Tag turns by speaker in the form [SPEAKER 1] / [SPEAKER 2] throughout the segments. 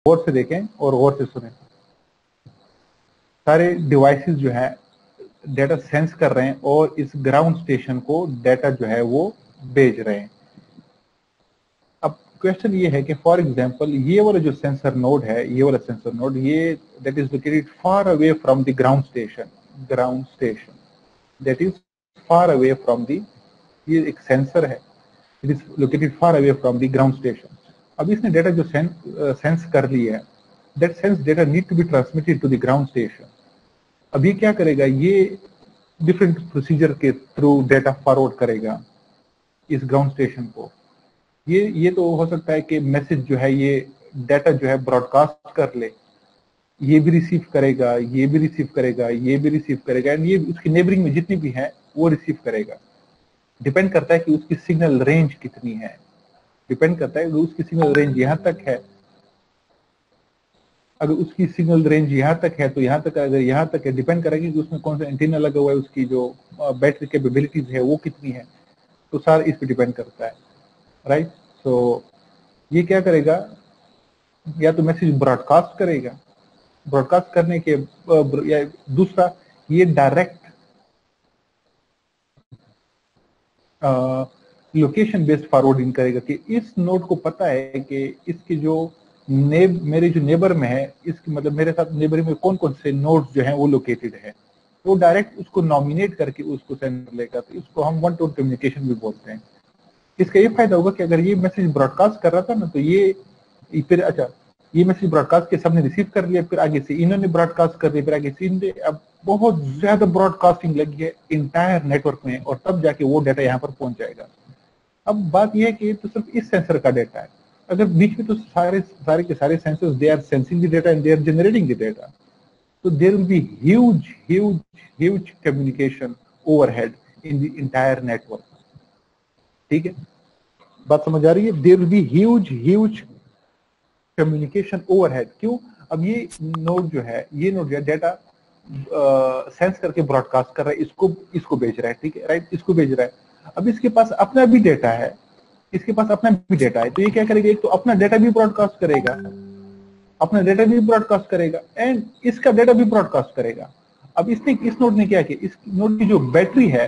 [SPEAKER 1] गौर से देखें और गौर से सुनें। सारे डिवाइसेस जो है डेटा सेंस कर रहे हैं और इस ग्राउंड स्टेशन को डेटा जो है वो भेज रहे हैं। अब क्वेश्चन ये है कि फॉर एग्जांपल ये वाला जो सेंसर नोड है, ये वाला सेंसर नोड, ये that is located far away from the ground station that is far away from the, ये एक सेंसर है, it is located far away from the ground station. अब इसने डेटा जो सेंस कर लिया है, that sense data need to be transmitted to the ground station. अब ये क्या करेगा, ये डिफरेंट प्रोसीजर के थ्रू डेटा फॉरवर्ड करेगा इस ग्राउंड स्टेशन को। ये तो हो सकता है कि मैसेज जो है ये डाटा जो है ब्रॉडकास्ट कर ले, ये भी रिसीव करेगा, ये भी रिसीव करेगा, ये भी रिसीव करेगा, एंड ये उसकी नेबरिंग में जितनी भी है वो रिसीव करेगा। डिपेंड करता है कि उसकी सिग्नल रेंज कितनी है, डिपेंड करता है कि उसकी सिग्नल रेंज यहां तक है, अगर उसकी सिग्नल रेंज यहाँ तक है तो यहाँ तक, अगर यहाँ तक है डिपेंड करेगी कि उसमें कौन सा एंटीना लगा हुआ है, उसकी जो बैटरी कैपेबिलिटीज है वो कितनी है, तो सारा इस पे डिपेंड करता है, राइट। तो ये क्या करेगा, या तो मैसेज ब्रॉडकास्ट करेगा, ब्रॉडकास्ट करने के या दूसरा ये डायरेक्ट लोकेशन बेस्ड फॉरवर्डिंग करेगा कि इस नोड को पता है कि इसके जो मेरे जो नेबर में है, इसकी मतलब मेरे साथ नेबर में कौन कौन से नोड्स जो हैं वो लोकेटेड है, तो डायरेक्ट उसको नॉमिनेट करके उसको सेंड कर लेगा। तो इसको हम वन टू वन कम्युनिकेशन भी बोलते हैं। इसका ये फायदा होगा कि अगर ये मैसेज ब्रॉडकास्ट कर रहा था ना, तो ये फिर अच्छा ये मैसेज ब्रॉडकास्ट के सबने रिसीव कर लिया, फिर आगे से इन्होंने ब्रॉडकास्ट कर दिया, फिर आगे से इन्होंने, अब बहुत ज्यादा ब्रॉडकास्टिंग लगी है इंटायर नेटवर्क में, और तब जाके वो डाटा यहाँ पर पहुंच जाएगा। अब बात यह है कि तो सिर्फ इस सेंसर का डाटा है, अगर बीच में तो सारे के सारे sensors they are sensing the data and they are generating the data, तो there will be huge communication overhead in the entire network. ठीक है, बात समझ आ रही है? There will be huge communication overhead. क्यों? अब ये नोड जो है डेटा सेंस करके ब्रॉडकास्ट कर रहा है, इसको भेज रहा है, ठीक है, राइट, इसको भेज रहा है। अब इसके पास अपना भी डेटा है, तो ये क्या करेगा, एक तो अपना डेटा भी ब्रॉडकास्ट करेगा, एंड इसका डेटा भी ब्रॉडकास्ट करेगा। अब इस नोड ने क्या किया, इस नोड की जो बैटरी है,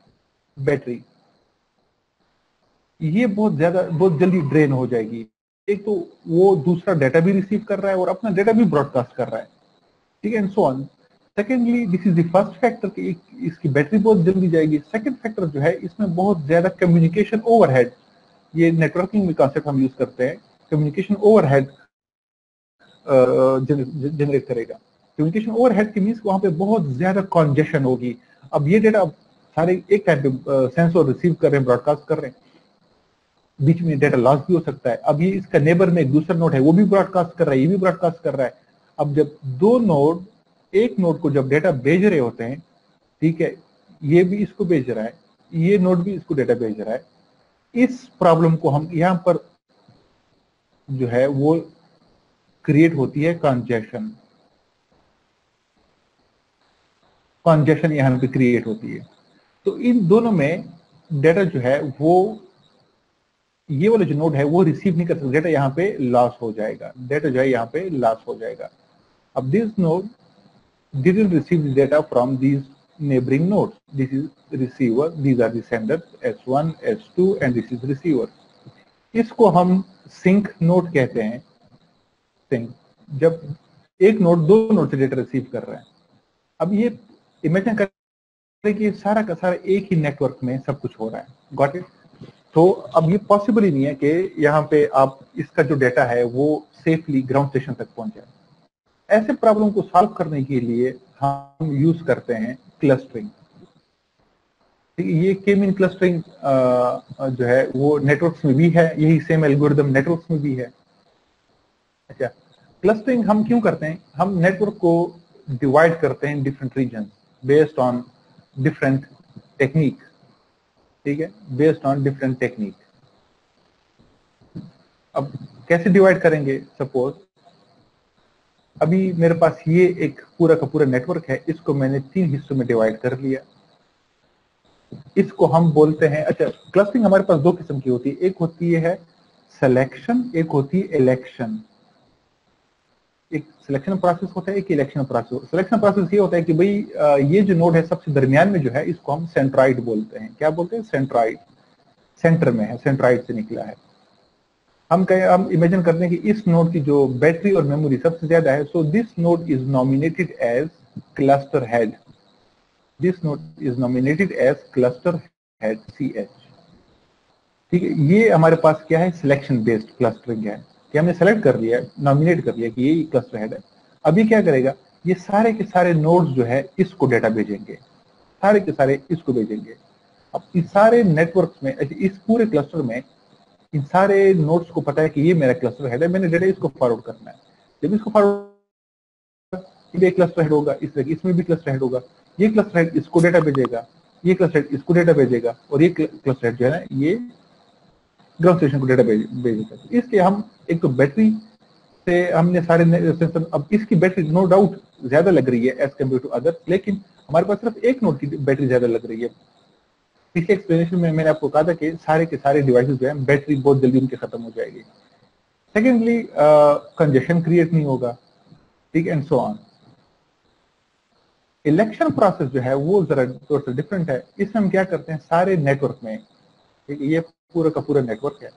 [SPEAKER 1] ये बहुत जल्दी ड्रेन हो जाएगी। एक तो वो दूसरा डेटा भी रिसीव कर रहा है और अपना डेटा भी ब्रॉडकास्ट कर रहा है, ठीक है, and so on. Secondly, this is the first factor कि इसकी बैटरी बहुत जल्दी जाएगी। सेकेंड फैक्टर जो है, इसमें बहुत ज्यादा कम्युनिकेशन ओवरहेड, ये नेटवर्किंग में कॉन्सेप्ट हम यूज करते हैं, कम्युनिकेशन ओवरहेड जनरेट करेगा। कम्युनिकेशन ओवरहेड के मीन्स वहां पे बहुत ज्यादा कॉन्जेशन होगी। अब ये डेटा सारे एक टाइम पे सेंस और रिसीव कर रहे हैं, ब्रॉडकास्ट कर रहे हैं, बीच में डेटा लॉस भी हो सकता है। अब ये इसका नेबर में एक दूसरा नोड है, वो भी ब्रॉडकास्ट कर रहा है, ये भी ब्रॉडकास्ट कर रहा है। अब जब दो नोड एक नोड को जब डेटा भेज रहे होते हैं, ठीक है, ये भी इसको भेज रहा है, ये नोड भी इसको डेटा भेज रहा है, इस प्रॉब्लम को हम यहां पर जो है वो क्रिएट होती है कंजेशन यहां पे क्रिएट होती है। तो इन दोनों में डेटा जो है वो, ये वाला जो नोड है वो रिसीव नहीं कर सकता, डेटा यहाँ पे लॉस हो जाएगा, डेटा जो है यहाँ पे लॉस हो जाएगा। अब this node didn't receive the data from these neighboring nodes. This is receiver, these are the senders, S1, S2 and this is receiver. इसको हम सिंक नोड कहते हैं। सिंक, जब एक नोड दो नोड से डेटा रिसीव कर रहा है। अब ये इमेजिन करें कि सारा का सारा एक ही नेटवर्क में सब कुछ हो रहा है, गॉट इट। तो अब ये पॉसिबल ही नहीं है कि यहाँ पे आप इसका जो डेटा है वो सेफली ग्राउंड स्टेशन तक पहुंच जाए। ऐसे प्रॉब्लम को सॉल्व करने के लिए हम यूज करते हैं क्लस्टरिंग। ये के मीन क्लस्टरिंग जो है वो नेटवर्क्स में भी है, यही सेम एल्गोरिदम नेटवर्क्स में भी है। अच्छा, क्लस्टरिंग हम क्यों करते हैं? हम नेटवर्क को डिवाइड करते हैं different region based on different technique, ठीक है, बेस्ड ऑन डिफरेंट टेक्निक। अब कैसे डिवाइड करेंगे? सपोज अभी मेरे पास ये एक पूरा का पूरा नेटवर्क है, इसको मैंने 3 हिस्सों में डिवाइड कर लिया। इसको हम बोलते हैं, अच्छा, क्लस्टरिंग हमारे पास 2 किस्म की होती है, एक होती है सिलेक्शन, एक होती है इलेक्शन। एक सिलेक्शन प्रोसेस होता है, एक इलेक्शन प्रोसेस। सिलेक्शन प्रोसेस ये होता है कि भाई ये जो नोड है सबसे दरमियान में जो है इसको हम सेंट्राइड बोलते हैं। क्या बोलते हैं? सेंट्राइड, सेंटर में है, सेंट्राइड से निकला है। हम इमेजिन करते हैं कि इस नोड की जो बैटरी और मेमोरी सबसे ज्यादा है, so this node is nominated as cluster head. This node is nominated as cluster head CH। ठीक है, ये हमारे पास क्या है? सिलेक्शन बेस्ड क्लस्टरिंग है कि हमने सेलेक्ट कर लिया, नॉमिनेट कर लिया कि ये क्लस्टर हेड है। अभी क्या करेगा? ये सारे के सारे नोड्स जो है इसको डेटा भेजेंगे, सारे के सारे इसको भेजेंगे। अब इस सारे नेटवर्क में, इस पूरे क्लस्टर में इन सारे नोड्स को पता है कि ये मेरा क्लस्टर हेड है, मैंने डेटा इसको फॉरवर्ड करना है। जब इसको फॉरवर्ड, ये क्लस्टर हेड होगा, इस तरह इसमें भी क्लस्टर हेड होगा, ये क्लस्टर हेड इसको डेटा भेजेगा, ये क्लस्टर हेड इसको डेटा भेजेगा, और ये क्लस्टर हेड जो है ना ये ग्राउंड स्टेशन को डेटा भेजेगा। इसलिए हम एक तो बैटरी से हमने सारे सेंसर, अब इसकी बैटरी नो डाउट ज्यादा लग रही है एज कम्पेयर टू अदर, लेकिन हमारे पास सिर्फ एक नोड की बैटरी ज्यादा लग रही है। पिछले एक्सप्लेनेशन में मैंने आपको कहा था कि सारे के सारे डिवाइसेस जो है बैटरी बहुत जल्दी उनके खत्म हो जाएगी। सेकेंडली, कंजेशन क्रिएट नहीं होगा, ठीक, and so on. Election process जो है वो जरा थोड़ा सा डिफरेंट है। इसमें हम क्या करते हैं, सारे नेटवर्क में, ठीक है, ये पूरा का पूरा नेटवर्क है,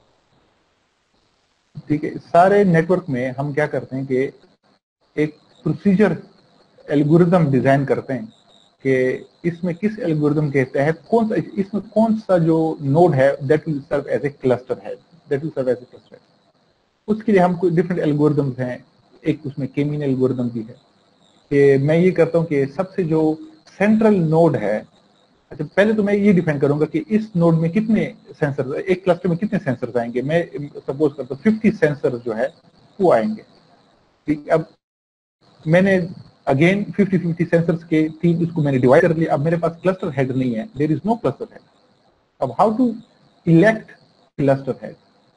[SPEAKER 1] ठीक है, सारे नेटवर्क में हम क्या करते हैं कि एक प्रोसीजर एल्गोरिदम डिजाइन करते हैं कि इसमें किस एल्गोरिदम के तहत कौन सा, इसमें कौन सा जो नोड है that will serve as a cluster head, that will serve as a cluster head. उसके लिए हम कोई डिफरेंट एल्गोरिदम्स हैं। एक उसमें के मीन एल्गोरिदम भी है कि मैं ये करता हूँ कि सबसे जो सेंट्रल नोड है, अच्छा पहले तो मैं ये डिफाइन करूंगा कि इस नोड में कितने सेंसर, एक क्लस्टर में कितने सेंसर्स आएंगे। मैं सपोज करता हूँ 50 सेंसर जो है वो आएंगे, ठीक। अब मैंने अगेन 50-50 सेंसर्स के तीन इसको मैंने डिवाइड कर लिया। अब मेरे पास क्लस्टर हेड नहीं है, there is no cluster head. अब how to elect cluster head?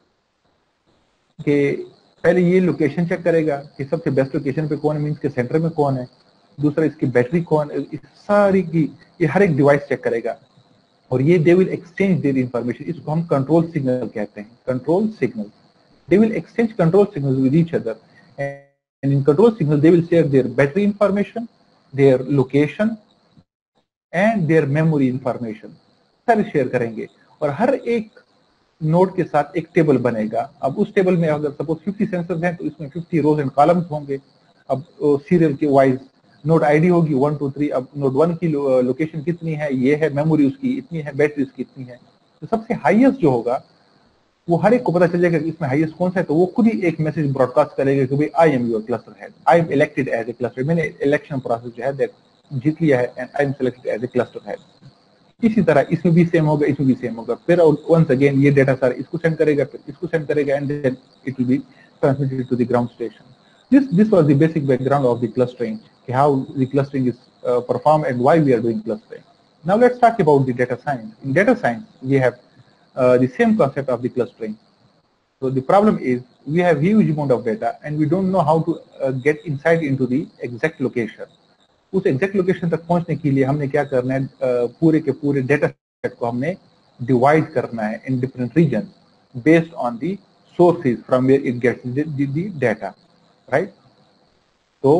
[SPEAKER 1] कि पहले ये लोकेशन चेक करेगा कि सबसे बेस्ट लोकेशन पे कौन है, मीन्स के सेंटर में कौन है। दूसरा इसकी बैटरी कौन, इस सारी की ये हर एक डिवाइस चेक करेगा, और ये they will exchange their information. इसको हम कंट्रोल सिग्नल कहते हैं, control signal. They will exchange control signals with each other, and in control signal they will share their battery information, their location and their memory information, सारे share करेंगे। और हर एक node के साथ एक टेबल बनेगा। अब उस टेबल में अगर सपोज 50 सेंसर्स हैं तो इसमें 50 रोज एंड कॉलम्स होंगे। अब सीरियल के वाइज नोड आईडी होगी 1 2 3। अब नोड 1 की लोकेशन कितनी है, ये है, मेमोरी उसकी इतनी है, बैटरी उसकी इतनी है। तो सबसे हाईएस्ट जो होगा वो हर एक को पता चल जाएगा कि इसमें हाईएस्ट कौन सा है, तो वो खुद ही एक मैसेज ब्रॉडकास्ट करेगा कि भाई I am your cluster head, I am elected as a cluster. मैंने इलेक्शन प्रोसेस जो है दैट जीत लिया है and I am selected as a cluster head. इसी तरह इसमें भी सेम होगा, इसमें भी सेम होगा। फिर वंस अगेन ये डेटा सारा इसको सेंड करेगा, फिर इसको सेंड करेगा, and then it will be transmitted to the ground station. This was the basic background of the clustering, how the clustering is performed and why we are doing clustering. Now let's talk about the data science. In data science, we have the same concept of the clustering. So the problem is we have huge amount of data and we don't know how to get insight into the exact location. उस exact location तक पहुंचने के लिए हमने क्या करना है, पूरे के पूरे डेटा सेट को हमने डिवाइड करना है in different region based on the sources from where it gets the data, right. तो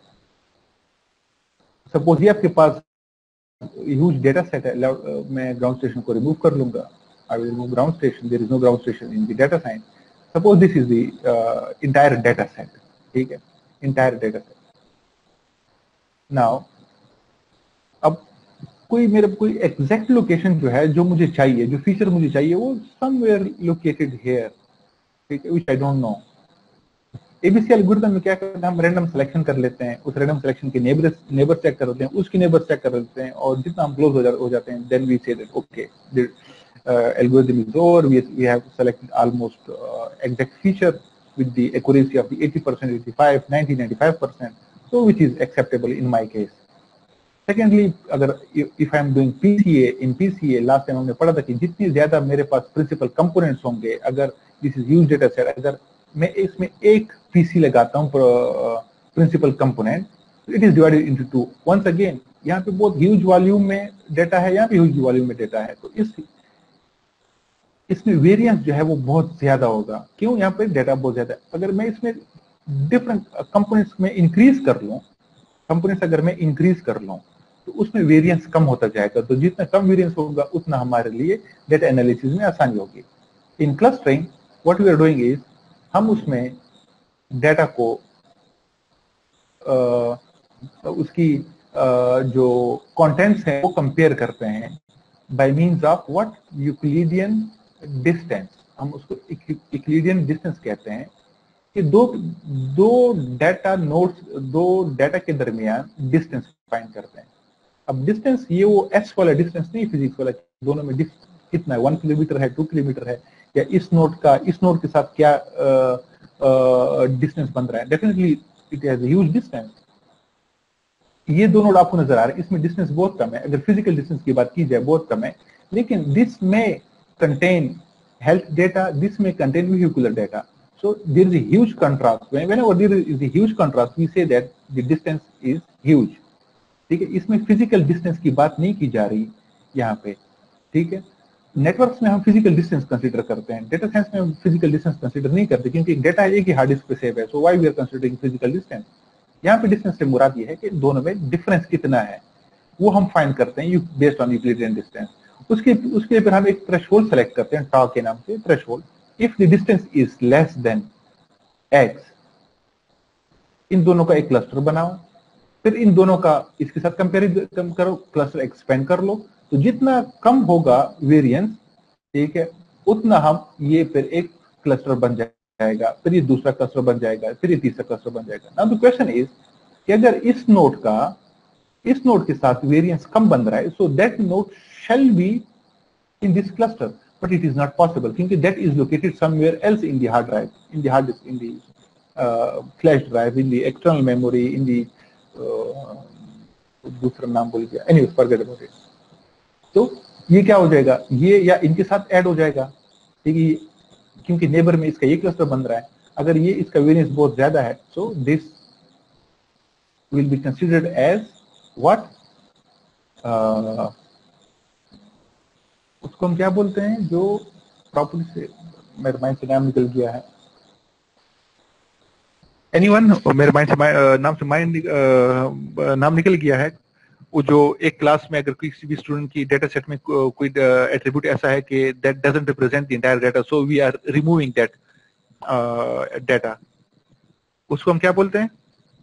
[SPEAKER 1] सपोज ये आपके पास ह्यूज डेटा सेट है, मैं ग्राउंड स्टेशन को रिमूव कर लूंगा। I will remove ground station, there is no ground station in the data science. Suppose this is the entire data set, ठीक है, इंटायर डेटा सेट। नाउ अब कोई मेरे कोई एग्जैक्ट लोकेशन जो है, जो मुझे चाहिए, जो फीचर मुझे चाहिए, वो समवेयर लोकेटेड हियर, ठीक है, which I don't know. ABC algorithm में क्या करते हैं, हम रैंडम सिलेक्शन कर लेते हैं, उस रैंडम सिलेक्शन के नेबर चेक कर लेते हैं, उसकी नेबर चेक कर लेते हैं, और जितना हम क्लोज हो जाते हैं, then we say that okay the algorithm is over, we have selected almost exact feature with the accuracy of the 80%, 85, 90, 95%, so which is acceptable in my case. Secondly, अगर if I am doing PCA, in PCA last time हमने पढ़ा था कि जितनी ज्यादा मेरे पास principal components होंगे, अगर this is huge data set, अगर मैं इसमें एक पीसी लगाता हूँ principal component, it is divided into two. Once again यहाँ पे बहुत ह्यूज वॉल्यूम में डेटा है, यहाँ पे ह्यूज वॉल्यूम में डेटा है, तो इसमें वेरिएंस जो है वो बहुत ज्यादा होगा। क्यों? यहाँ पे डेटा बहुत ज्यादा है। अगर मैं इसमें डिफरेंट कंपोनेंट्स में इंक्रीज कर लूं, कंपोनेंट्स अगर मैं इंक्रीज कर लूं तो उसमें वेरिएंस कम होता जाएगा। तो जितना कम वेरिएंस होगा उतना हमारे लिए डेटा एनालिसिस में आसानी होगी। In clustering what we are doing is, हम उसमें डेटा को उसकी जो कंटेंट्स हैं वो कंपेयर करते हैं by means of what, Euclidean distance. हम उसको यूक्लिडियन डिस्टेंस कहते हैं कि दो दो डाटा नोड्स, दो डाटा के दरमियान डिस्टेंस फाइंड करते हैं। अब डिस्टेंस ये वो एस वाला डिस्टेंस नहीं, फिजिक्स वाला, दोनों में कितना है, 1 किलोमीटर है, 2 किलोमीटर है, या इस नोड के साथ क्या डिस्टेंस बन रहा है। Definitely it has huge distance. ये दो नोड आपको नजर आ रहे हैं, इसमें डिस्टेंस बहुत कम है, अगर फिजिकल डिस्टेंस की बात की जाए बहुत कम है, लेकिन दिस में कंटेन हेल्थ डेटा, दिस में contain vehicular data. So there is a huge contrast. Whenever there is a huge contrast, we say that the distance is huge. ठीक है, इसमें फिजिकल डिस्टेंस की बात नहीं की जा रही यहाँ पे। ठीक है, नेटवर्क्स में हम फिजिकल डिस्टेंस कंसीडर करते हैं, डेटा साइंस में हम फिजिकल डिस्टेंस कंसीडर नहीं करते, क्योंकि डेटा एक ही हार्ड डिस्क पे सेव है। So why we are considering physical distance. यहाँ पे डिस्टेंस से मुराद ये है कि दोनों में डिफरेंस कितना है वो हम फाइंड करते हैं बेस्ड ऑन यूक्लिडियन डिस्टेंस। उसके ऊपर हम एक थ्रेशोल्ड सेलेक्ट करते हैं, टॉ के नाम से threshold. If the distance is less than X, इन दोनों का एक क्लस्टर बनाओ, फिर इन दोनों का इसके साथ कंपेरिजन करो, क्लस्टर एक्सपेंड कर लो, तो जितना कम होगा वेरिएंस, ठीक है, उतना हम ये फिर एक क्लस्टर बन जाएगा, फिर ये दूसरा क्लस्टर बन जाएगा, फिर ये तीसरा क्लस्टर बन जाएगा। नाउ द क्वेश्चन इज कि अगर इस नोड के साथ वेरिएंस कम बन रहा है, so that node shall be in this cluster, but it is not possible, क्योंकि that is located somewhere else in the hard drive, in the hard disk, in the flash drive, in the external memory, in the दूसरा नाम भूल गया, anyways forget about it. तो ये क्या हो जाएगा, ये या इनके साथ ऐड हो जाएगा, ठीक है, क्योंकि नेबर में इसका ये क्लस्टर बन रहा है। अगर ये इसका वेरिएंस बहुत ज्यादा है, so this will be considered as what, उसको हम क्या बोलते हैं, जो प्रॉपर्टी से मेरे माइंड से नाम निकल गया है, एनीवन, मेरे माइंड से नाम निकल गया है। वो जो एक क्लास में अगर किसी भी स्टूडेंट की डेटा सेट में कोई एट्रीब्यूट ऐसा है कि that doesn't represent the entire data, so we are removing that data, उसको हम क्या बोलते हैं,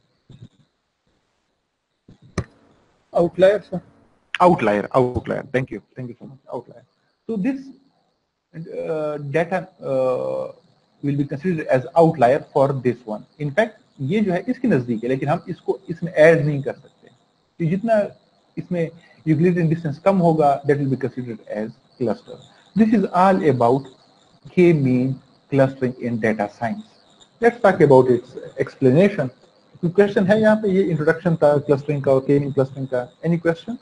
[SPEAKER 2] outlier.
[SPEAKER 1] Outlier. Thank you so much, outlier. So this data will be considered as outlier for this one. In fact, ये जो है इसके नजदीक है, लेकिन हम इसको इसमें ऐड नहीं कर सकते, तो जितना इसमें यूक्लिडियन डिस्टेंस कम होगा, that will be considered as cluster. This is all about K-mean clustering in data science. Let's talk about its explanation. कोई क्वेश्चन है यहाँ पे? ये इंट्रोडक्शन था क्लस्टरिंग का और K-mean clustering का। Any question?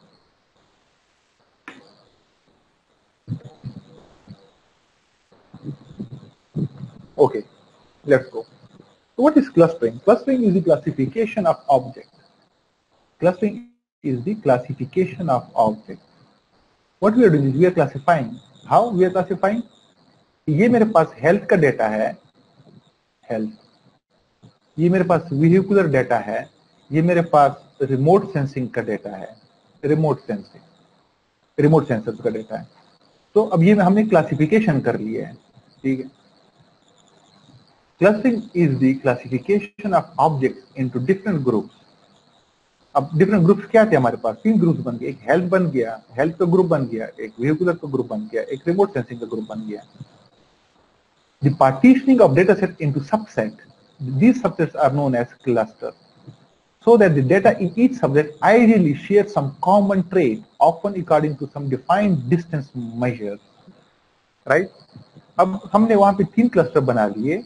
[SPEAKER 1] Okay, let's go. So what is clustering? Clustering is the classification of objects. Clustering is the classification of objects. What we are doing is we are classifying. How we are classifying? ये मेरे पास health का data है, health, ये मेरे पास vehicular data है, ये मेरे पास रिमोट सेंसिंग का डेटा है, रिमोट सेंसर का डेटा है। तो अब ये हमने क्लासिफिकेशन कर लिया है, ठीक है। Clustering is the classification of objects into different groups. अब डिफरेंट ग्रुप्स क्या थे हमारे पास? 3 ग्रुप्स बन गए, एक हेल्थ बन गया, हेल्थ का ग्रुप बन गया, एक व्हीकुलर का ग्रुप बन गया, एक रिमोट सेंसिंग का ग्रुप बन गया। The partitioning of data set into subset, these subsets are known as clusters, so that the data in each subset ideally share some common trait, often according to some defined distance measures, right? अब हमने वहां पे 3 cluster बना लिए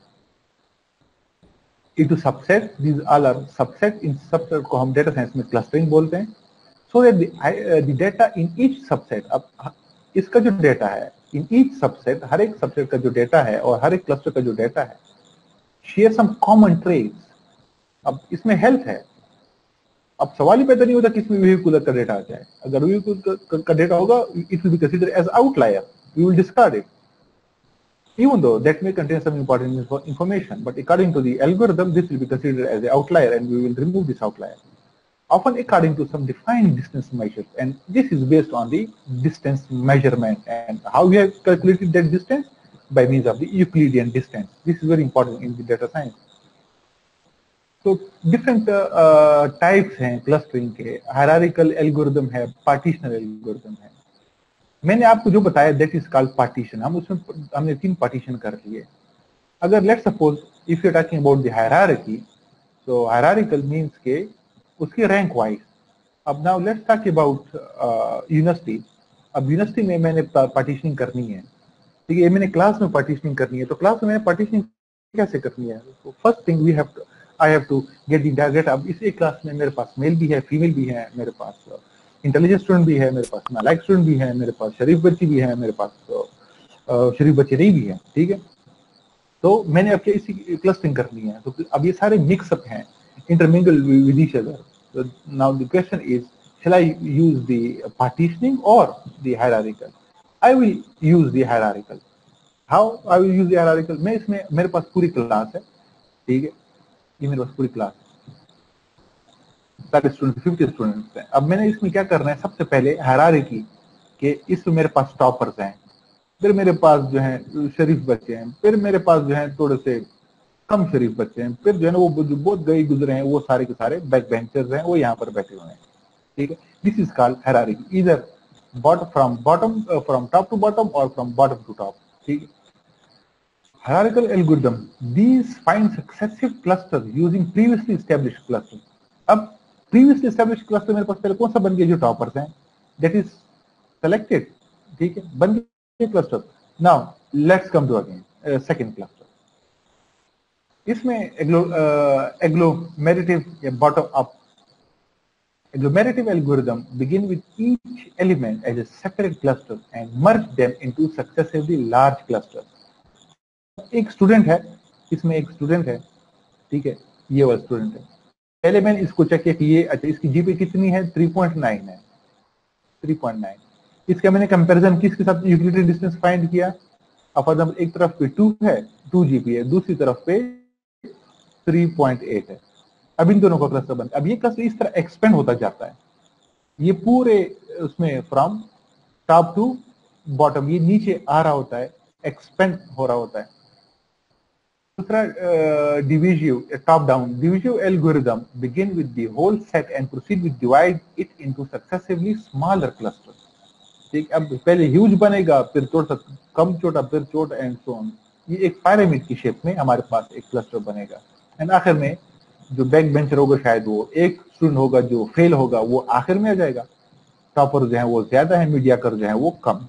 [SPEAKER 1] into subset, these all are subset, in subset को हम data science में clustering बोलते हैं, so that the data in each subset, अब इसका जो डेटा है in each subset, हर एक सबसेट का जो डेटा है और हर एक क्लस्टर का जो डेटा है share some common traits। अब इसमें हेल्थ है, अब सवाल ही पैदा नहीं होता कि इसमें vehicular का डेटा आ जाए। अगर vehicular का डेटा होगा, it will be considered as outlier, we will discard it। even though that may contain some important information, but according to the algorithm, this will be considered as an outlier and we will remove this outlier. Often according to some defined distance measures, and this is based on the distance measurement. And how we have calculated that distance? By means of the Euclidean distance. This is very important in the data science. तो different types हैं clustering के, hierarchical algorithm है, partitional algorithm है। मैंने आपको जो बताया that is called partition. हम उसमें हमने 3 पार्टीशन कर लिए। अगर let's suppose if you are talking about the hierarchy, तो हायरार्किकल मींस के उसकी रैंक वाइज। अब now let's talk about university. अब यूनिवर्सिटी में मैंने पार्टीशनिंग करनी है, ठीक है, मैंने क्लास में पार्टीशनिंग करनी है। तो क्लास में मैंने पार्टीशनिंग कैसे करनी है? तो first thing we have to I have to get the data. अब इस एक क्लास में मेरे पास मेल भी है, फीमेल भी है, मेरे पास इंटेलिजेंट स्टूडेंट भी है, मेरे पास नालायक स्टूडेंट भी है, मेरे पास शरीफ बच्ची भी है, मेरे पास शरीफ बच्चे नहीं भी है, ठीक है। तो मैंने अब इसी क्लस्टरिंग करनी है। तो अब ये सारे मिक्सअप हैं, intermingle with each other. Now the question is, shall I use the partitioning or the hierarchical? I will use the hierarchical. How I will use the hierarchical? मैं इसमें मेरे पास पूरी क्लास है, ठीक है, ये मेरे पास पूरी क्लास है, सारे स्टूडेंट 50 स्टूडेंट्स हैं। अब मैंने इसमें क्या करना है? सबसे पहले हायरार्की के इसमें मेरे पास टॉपर्स हैं, फिर मेरे पास जो है शरीफ बच्चे हैं, फिर मेरे पास जो है थोड़े से कम शरीफ बच्चे हैं, फिर जो है ना वो जो बहुत गए गुजरे हैं वो सारे के सारे बैक बेंचर्स हैं, वो यहाँ पर बैठे हुए हैं, ठीक है। दिस इज कॉल्ड हायरार्की, इधर फ्रॉम टॉप टू बॉटम और फ्रॉम बॉटम टू टॉप, ठीक है। Hierarchical algorithm, these find successive clusters using previously established cluster. अब previously established cluster मेरे पास पहले कौन सा बन गया? जो टॉपर्स हैं, that is selected, ठीक है, बन गया cluster. Now let's come to again second cluster. इसमें agglomerative या bottom up agglomerative algorithm begin with each element as a separate cluster and merge them into successively large clusters. एक student है, इसमें एक स्टूडेंट है, ठीक है, ये वाला स्टूडेंट है। पहले मैंने इसको चेक किया कि ये अच्छा इसकी जीपी कितनी है? 3.9 है, 3.9। इसका मैंने कंपैरिजन किसके साथ? यूक्लिडियन डिस्टेंस फाइंड किया। अब फॉर एग्जांपल एक तरफ पे 2 है, 2 जीपी है, दूसरी तरफ पे 3.8 है। अब इन दोनों का क्लस्टर बन, अब ये क्लस्टर इस तरह एक्सपेंड होता जाता है, ये पूरे उसमें फ्रॉम टॉप टू बॉटम ये नीचे आ रहा होता है, एक्सपेंड हो रहा होता है। दूसरा divisive top down divisive algorithm begin with the whole set and proceed with divide it into successively smaller cluster, ठीक। अब पहले ह्यूज बनेगा, फिर थोड़ा सा कम छोटा, फिर छोटा एंड सो ऑन। ये एक पिरामिड की शेप में हमारे पास एक क्लस्टर बनेगा। एंड आखिर में जो बैक बेंचर होगा शायद वो एक स्टूडेंट होगा, जो फेल होगा वो आखिर में आ जाएगा, टॉपर जो है वो ज्यादा है, मीडियाकर जो है वो कम।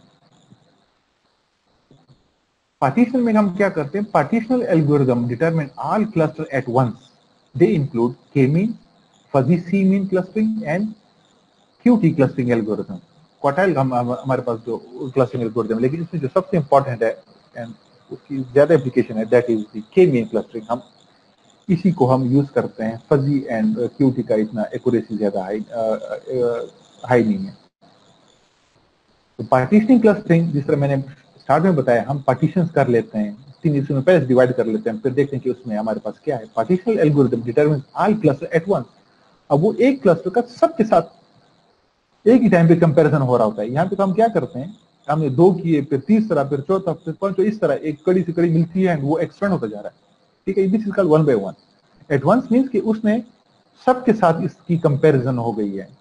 [SPEAKER 1] पार्टीशन में हम क्या करते हैं? Partitional algorithm determine all cluster at once. They include K mean, fuzzy C mean clustering and QT clustering algorithm. Quartile हमारे पास जो क्लस्टरिंग एल्गोरिथम, लेकिन इसमें जो सबसे इंपॉर्टेंट है एंड उसकी ज्यादा एप्लीकेशन है that is the K mean clustering. हम इसी को हम यूज करते हैं, फजी एंड क्यूटी का इतना एक्यूरेसी ज्यादा हाई नहीं है। तो पार्टीशनिंग क्लस्टरिंग जिस तरह मैंने स्टार्ट में बताया, हम पार्टीशंस कर लेते हैं, 3 हिस्सों में पहले डिवाइड कर लेते हैं, फिर देखते हैं कि उसमें हमारे पास क्या है। Partitional algorithm determines all cluster at once. अब वो एक क्लस्टर का सबके साथ एक ही टाइम पे कंपैरिजन हो रहा होता है। यहाँ पे तो हम क्या करते हैं, हमने 2 किए, फिर तीसरा, फिर चौथा, फिर पांचवा, इस तरह एक कड़ी से कड़ी मिलती है, वो एक्सपेंड होता जा रहा है, ठीक है। This is called 1 by 1। At once means कि उसने सबके साथ इसकी कंपैरिजन हो गई है।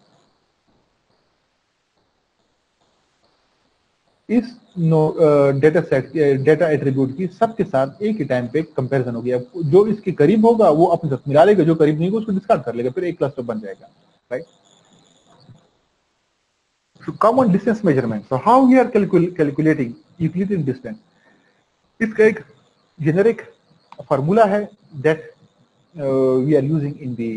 [SPEAKER 1] इस डेटा सेट डेटा एट्रीब्यूट की सबके साथ एक ही टाइम पे कंपैरिजन हो गया। जो इसके करीब होगा वो अपने साथ मिला लेगा, जो करीब नहीं होगा उसको डिस्कार्ड कर लेगा, फिर एक क्लस्टर बन जाएगा, right. So common distance measurement. So how we are calculating Euclidean distance? इसका एक generic formula है that we are using in the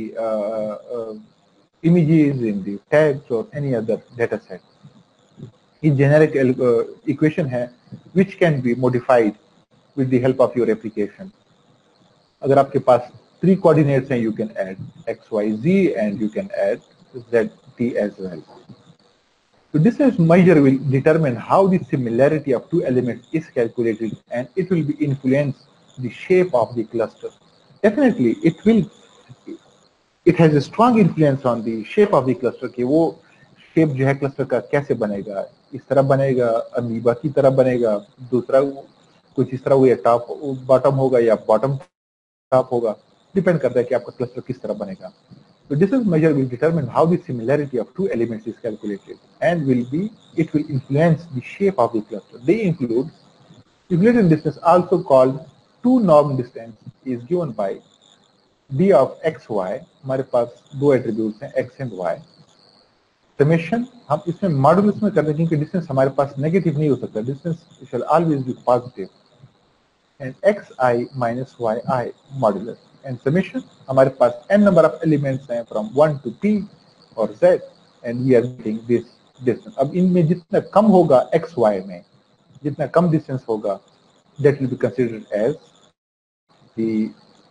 [SPEAKER 1] images, in the tags or any other data set. ये generic equation है which can be modified with the help of your application. अगर आपके पास 3 coordinates हैं, you can add x, y, z and you can add z, t as well. So distance measure will determine how the similarity of two elements is calculated, and it will be influence the shape of the cluster. Definitely it has a strong influence on the shape of the cluster कि वो shape जो है cluster का कैसे बनेगा, इस तरह बनेगा, अमीबा की तरह बनेगा, दूसरा कुछ इस तरह वो या टॉप बॉटम होगा या बॉटम टॉप होगा, डिपेंड करता है कि आपका क्लस्टर किस तरह बनेगा. So distance measure will determine how the similarity of two elements is calculated, and it will influence the shape of the cluster. They include Euclidean distance, also called two norm distance, is given by d of x y. हमारे पास दो attributes हैं x and y. Summation हम इसमें modulus में कर दें क्योंकि distance हमारे पास नेगेटिव नहीं हो सकता, distance shall always be positive, and xi minus yi modulus. And summation हमारे पास n नंबर ऑफ एलिमेंट्स हैं फ्रॉम 1 to p और z, and we are getting this distance. अब इनमें जितना कम होगा xy में, जितना कम डिस्टेंस होगा, that will be considered as the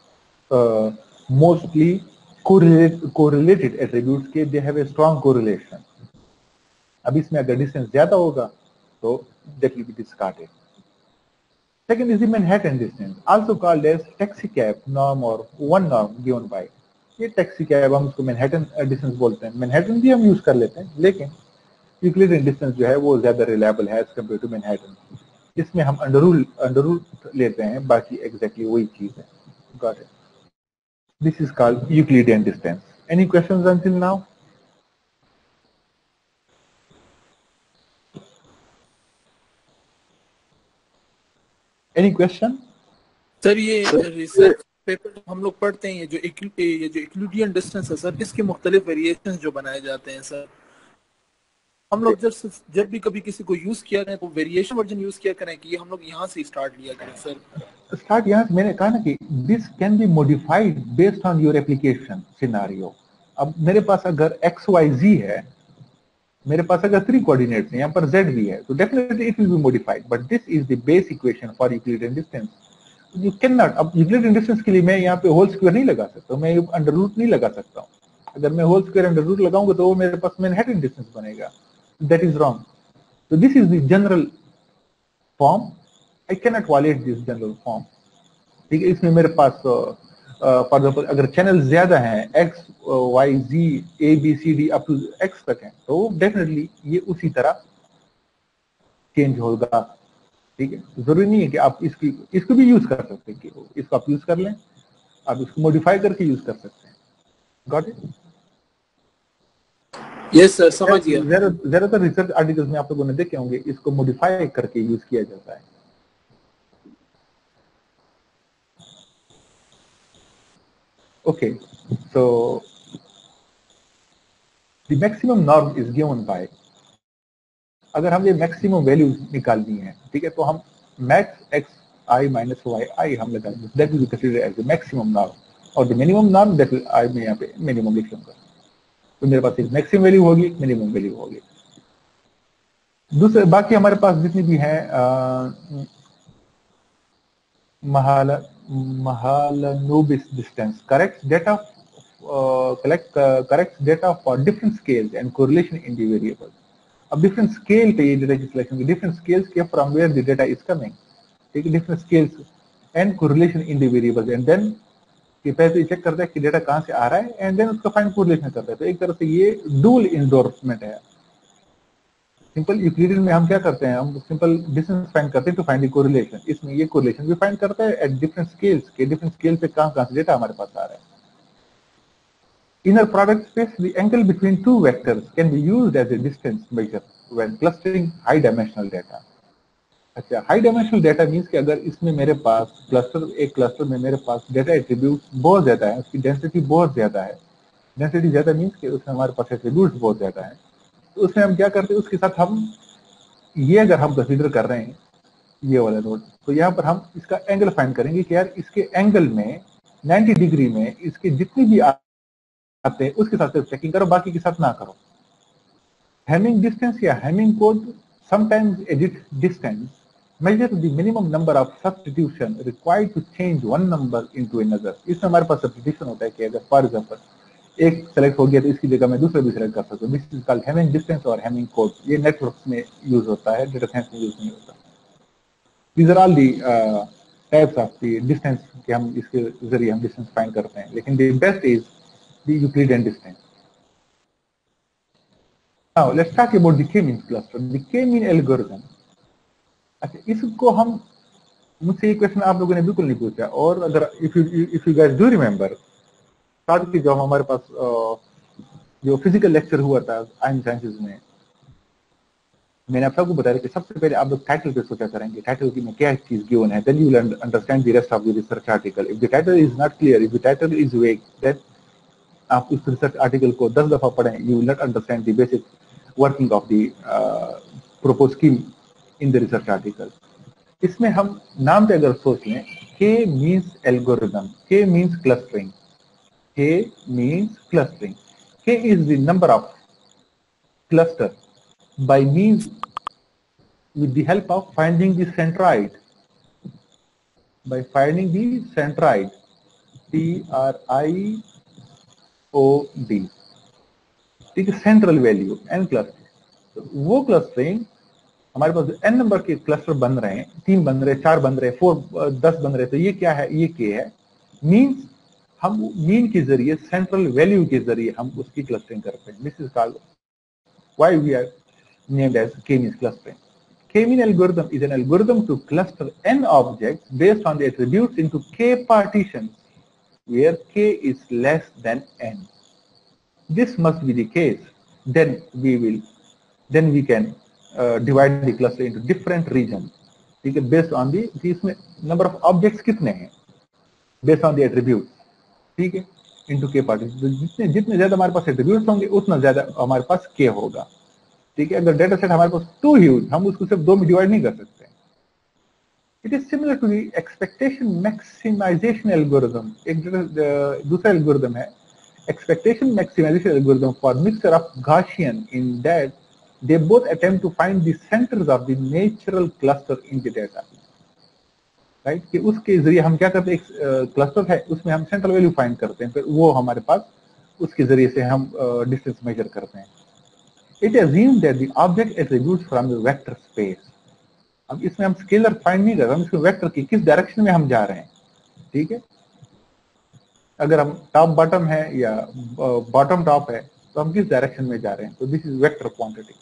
[SPEAKER 1] mostly correlated attributes के they have a strong correlation. अब इसमें अगर डिस्टेंस ज्यादा होगा तो that will be discarded. Second is the Manhattan distance, also called as taxi cab norm or one norm given by. ये taxi cab हम उसको Manhattan distance बोलते हैं. Manhattan भी हम यूज कर लेते हैं, लेकिन यूक्लिडियन डिस्टेंस जो है वो ज्यादा रिलायबल है एज कम्पेयर टू मैनहट्टन. इसमें हम अंडर रूट लेते हैं, बाकी एग्जैक्टली वही चीज है. Got it. This is called Euclidean distance. Any questions until now? Any question?
[SPEAKER 2] Sir ये रिसर्च पेपर हम लोग पढ़ते हैं, ये जो यूक्लिडियन डिस्टेंस है सर, इसके मुख्तलिफ वेरिएशंस जो बनाए जाते हैं सर, हम लोग जब भी कभी किसी को यूज किया करें तो वेरिएशन वर्जन यूज किया करें कि ये हम लोग यहाँ से स्टार्ट लिया करें सर.
[SPEAKER 1] स्टार्ट यहाँ से मैंने कहा ना कि this can be modified based on your application scenario. अब मेरे पास अगर एक्स वाई जी है, मेरे पास अगर 3 कोऑर्डिनेट्स हैं, यहाँ पर z भी है, तो definitely it will be modified, but this is the base equation for Euclidean distance. You can not, अब यूक्लिडियन डिस्टेंस के लिए मैं यहाँ पे होल स्क्वायर नहीं लगा सकता, मैं अंडर रूट नहीं लगा सकता हूँ. अगर मैं होल स्क्वायर अंडर रूट लगाऊंगा तो वो मेरे पास मैनहट्टन डिस्टेंस बनेगा. That is wrong. So this is the general form. I cannot violate this general form. ठीक है, इसमें मेरे पास फॉर एग्जाम्पल अगर चैनल ज्यादा हैं, x y z a b c d up to x तक हैं, तो डेफिनेटली ये उसी तरह चेंज होगा. ठीक है, जरूरी नहीं है कि आप इसको भी यूज कर सकते हैं, कि इसको आप यूज कर लें, आप इसको मॉडिफाई करके यूज कर सकते हैं. Got it?
[SPEAKER 2] यस सर, समझ गया.
[SPEAKER 1] ज्यादातर रिसर्च आर्टिकल्स में आप लोगों ने देखे होंगे इसको मॉडिफाई करके यूज किया जाता है. Okay, so the maximum norm is given by, अगर हम ये मैक्सिमम वैल्यू निकालनी है, ठीक है, तो हम max X I minus Y I हम लगाएंगे, that will be considered as the maximum norm, और the minimum norm that will I में यहाँ पे मिनिमम लिख लूंगा. तो मेरे पास एक मैक्सिमम वैल्यू होगी, मिनिमम वैल्यू होगी. दूसरे बाकी हमारे पास जितनी भी है Mahalanobis distance corrects data for different scales and correlation in the variables. अब different scale पे ये data की selection की different scales के from where the data is coming, ठीक है, different scales and correlation in the variables, and then कि पहले चेक करता है कि डेटा कहाँ से आ रहा है, एंड देन उसका फाइन कोरिलेशन करता है. तो एक तरह से ये डुअल इंडोर्समेंट है. सिंपल यूक्लिडियन में हम क्या करते हैं, हम सिंपल डिस्टेंस फाइंड करते हैं टू फाइंड द कोरिलेशन. इसमें ये कोरिलेशन भी फाइंड करता है एट डिफरेंट स्केल्स के, डिफरेंट स्केल पे कहाँ से डेटा हमारे पास आ रहा है. Inner product space, the angle between two vectors can be used as a distance measure when clustering high dimensional data. अच्छा, हाई डायमेंशनल डेटा मींस कि अगर इसमें मेरे पास एक क्लस्टर में मेरे पास डेटा एट्रीब्यूट्स बहुत ज्यादा है, उसकी डेंसिटी बहुत ज्यादा है. डेंसिटी ज्यादा मींस कि उसमें हमारे पास एट्रीब्यूट्स बहुत ज्यादा है. तो उसमें हम क्या करते हैं, उसके साथ हम ये अगर हम कंसीडर कर रहे हैं ये वाला नोड, तो यहाँ पर हम इसका एंगल फाइंड करेंगे कि यार इसके एंगल में 90 डिग्री में इसके जितनी भी आते हैं उसके साथ सिर्फ चेकिंग करो, बाकी के साथ ना करो. हैमिंग डिस्टेंस या Hamming code sometimes edit distance measure the minimum number of substitution required to change one number into another. इसमें हमारे पास substitution होता है कि अगर फॉर एग्जाम्पल एक सेलेक्ट हो गया तो इसकी जगह मैं दूसरा भी सेलेक्ट कर सकता हूँ। This is called Hamming distance और हैमिंग कोड। ये नेटवर्क में यूज होता है, डेटा साइंस में यूज नहीं होता। These are all the types of the distance कि हम इसके जरिए हम डिस्टेंस फाइंड करते हैं, लेकिन the best is the Euclidean distance. Now let's talk about the k-means cluster, the k-mean algorithm। अच्छा, इसको हम, मुझसे ये क्वेश्चन आप लोगों ने बिल्कुल नहीं पूछा, और अगर if you guys do remember, start की जब हमारे पास जो फिजिकल लेक्चर हुआ था आइन साइंसेज में, मैंने आप सबको बताया कि सबसे पहले आप लोग टाइटल पे सोचा करेंगे, टाइटल की में क्या चीज गिवन है, then you will understand the rest of the research article. If the title is not clear, if the title is vague, then आप उस रिसर्च आर्टिकल को 10 दफा पढ़ें, you will not understand the basic working of the propose scheme in the research article. इसमें हम नाम पे अगर सोच लें, K means algorithm, K means clustering, K means clustering, K is the number of cluster by means with the help of finding the centroid, by finding the centroid, TRIOD, ठीक है, central value N cluster. तो वो clustering हमारे पास N number के cluster बन रहे हैं, 3 बन रहे, 4 बन रहे, 10 बन रहे, तो ये क्या है, ये के है। मीन्स हम मीन के जरिए, सेंट्रल वैल्यू के जरिए हम उसकी क्लस्टरिंग करते हैं। This is called why we are named as k-means clustering. K-mean algorithm is an algorithm to cluster n objects based on the attributes into k partitions where k is less than n. This must be the case. Then we can divide the cluster into different regions. ठीक है, based on the, इसमें number of objects कितने हैं, based on the attributes, ठीक है, into k partitions। तो जितने ज्यादा हमारे पास attributes होंगे उतना ज्यादा हमारे पास k होगा। ठीक है, अगर डेटा सेट हमारे पास टू ह्यूज, हम उसको सिर्फ 2 में डिवाइड नहीं कर सकते। It is similar to the expectation maximisation algorithm. एक दूसरा एल्गोरिथम है expectation maximisation algorithm for mixture of Gaussian, in that they both attempt to find the centres of the natural cluster in the data, right. कि उसके जरिए हम क्या करते हैं, एक क्लस्टर है उसमें हम सेंट्रल वैल्यू फाइंड करते हैं, फिर वो हमारे पास उसके जरिए से हम डिस्टेंस मेजर करते हैं। It assumes that the object attributes from the vector space। अब इसमें हम स्केलर फाइंड नहीं कर रहे, हम इसमें वेक्टर की किस डायरेक्शन में हम जा रहे हैं, ठीक है। अगर हम टॉप बॉटम है या बॉटम टॉप है तो हम किस डायरेक्शन में जा रहे हैं, तो this is vector quantity.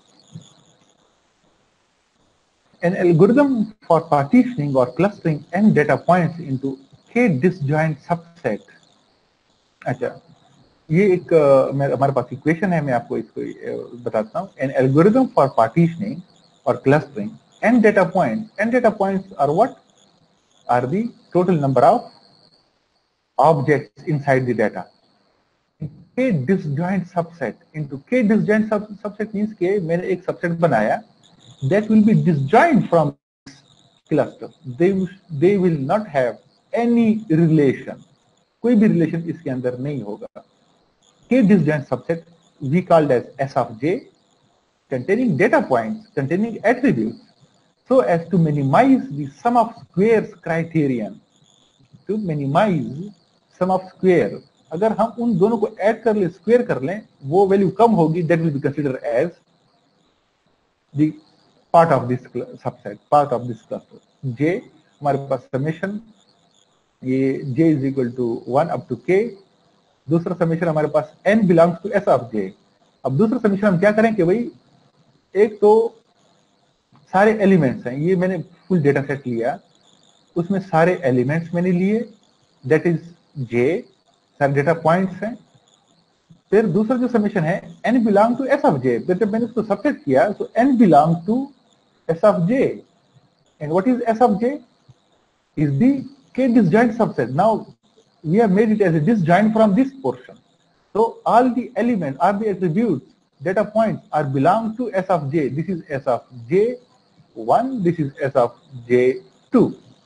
[SPEAKER 1] An algorithm for partitioning or clustering n data points into k disjoint subset। अच्छा, ये एक हमारे पास इक्वेशन है, मैं आपको इसको बताता हूँ। एन एल्गोरिथम फॉर पार्टीशनिंग और clustering N data points are what are the total number of objects inside the data. K disjoint subset into K disjoint subset means के मैंने एक सबसेट बनाया that will be disjoint from cluster, they will not have any relation, कोई भी relation इसके अंदर नहीं होगा। K disjoint subset we called as S of J, containing data points containing attributes, so as to minimize the sum of squares criterion। To minimize sum of square, अगर हम उन दोनों को ऐड कर ले, स्क्वायर कर लें, वो वैल्यू कम होगी, that will be considered as the part of this subset, part of this cluster। J हमारे पास समेशन, ये J is equal to 1 up to K। दूसरा समीशन हमारे पास n belongs to s of j। अब दूसरा summation हम क्या करें कि भाई एक तो सारे एलिमेंट्स हैं, ये मैंने फुल डेटा सेट लिया, उसमें सारे एलिमेंट्स मैंने लिए, दैट इज j, सारे डेटा पॉइंट्स हैं। फिर दूसरा जो समीशन है n belong to s of j, फिर जब मैंने उसको सबसेट किया तो n belong to s of j, and what is s of j is the k disjoint subset। Now we have made it as a disjoint from this portion, so all the elements or the attributes, data points are belong to s of j। This is s of j1, this is s of j2।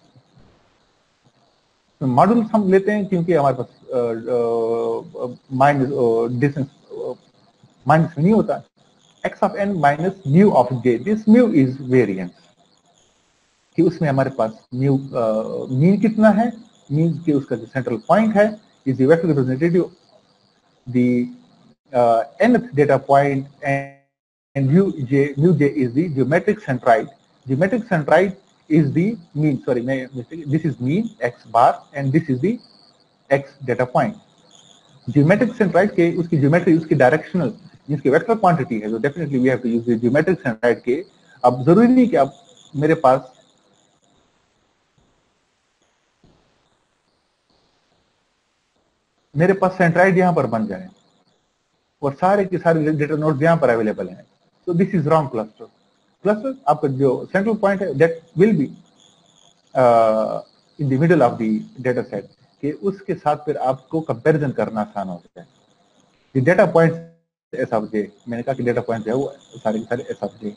[SPEAKER 1] तो modules हम लेते हैं क्योंकि हमारे पास minus distance minus नहीं होता। x of n minus mu of j, this mu is variance, कि उसमें हमारे पास म्यू मीन कितना है, मीन कि उसका जो सेंट्रल पॉइंट है is the vector representative the nth data point, and mu j is the geometric centroid. Geometric centroid is the mean. Sorry, this is mean x bar, and this is the x data point. Geometric centroid के उसकी geometry, उसकी directional, जिसकी vector quantity है, so definitely we have to use the geometric centroid के. अब जरूरी नहीं कि अब मेरे पास सेंट्राइड यहाँ पर बन जाए और सारे के सारे डेटा नोड्स यहाँ पर अवेलेबल हैं. तो this is wrong cluster. Cluster आपका जो सेंट्रल पॉइंट है that will be in the middle of the data set, कि उसके साथ फिर आपको कंपैरिजन करना आसान होता है. The data points S of J, मैंने कहा कि डेटा पॉइंट्स है वो सारे के सारे S of J.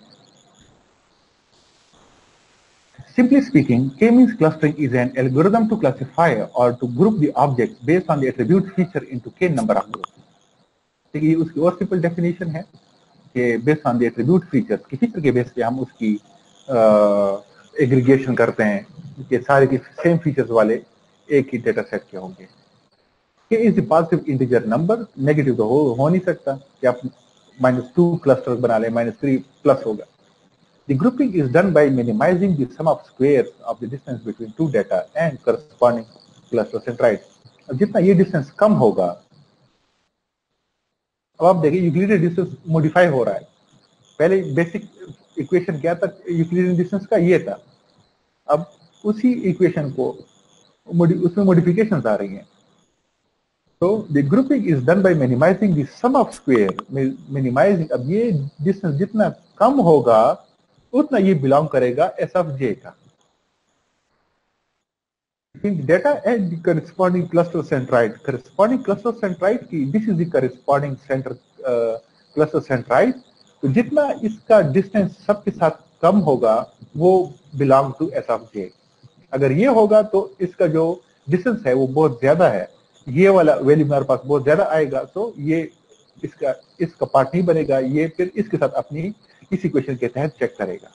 [SPEAKER 1] Simply speaking, K-means clustering is an algorithm to classify or to group the objects based on the attribute feature into K number of groups. ठीक है, ये उसकी और सिंपल डेफिनेशन है कि based on the attribute feature, की feature के base पे हम उसकी एग्रीगेशन करते हैं कि सारे के सेम फीचर्स वाले एक ही डेटा सेट के होंगे. K is the positive integer number, negative तो हो नहीं सकता कि आप -2 क्लस्टर बना लें, -3 प्लस होगा. The grouping is done by minimizing the sum of squares of the distance between two data and corresponding cluster centroids. अब जितना ये डिस्टेंस कम होगा, अब आप देखिए यूक्लिडियन डिस्टेंस मॉडिफाई हो रहा है. पहले बेसिक इक्वेशन क्या था यूक्लिडियन डिस्टेंस का, ये था. अब उसी इक्वेशन को उसमें मॉडिफिकेशंस आ रही हैं. तो the grouping is done by minimising the sum of square. Minimising, अब ये डिस्टेंस जितना कम होगा उतना ये बिलोंग करेगा एस ऑफ जे का. Data and the corresponding cluster centroid. Corresponding cluster centroid की this is the corresponding centre cluster centroid. तो जितना इसका डिस्टेंस सबके साथ कम होगा वो belong to S of J. अगर ये होगा तो इसका जो डिस्टेंस है वो बहुत ज्यादा है, ये वाला वैल्यू मेरे पास बहुत ज्यादा आएगा, तो ये इसका पार्ट नहीं बनेगा. ये फिर इसके साथ अपनी इस इक्वेशन के तहत चेक करेगा.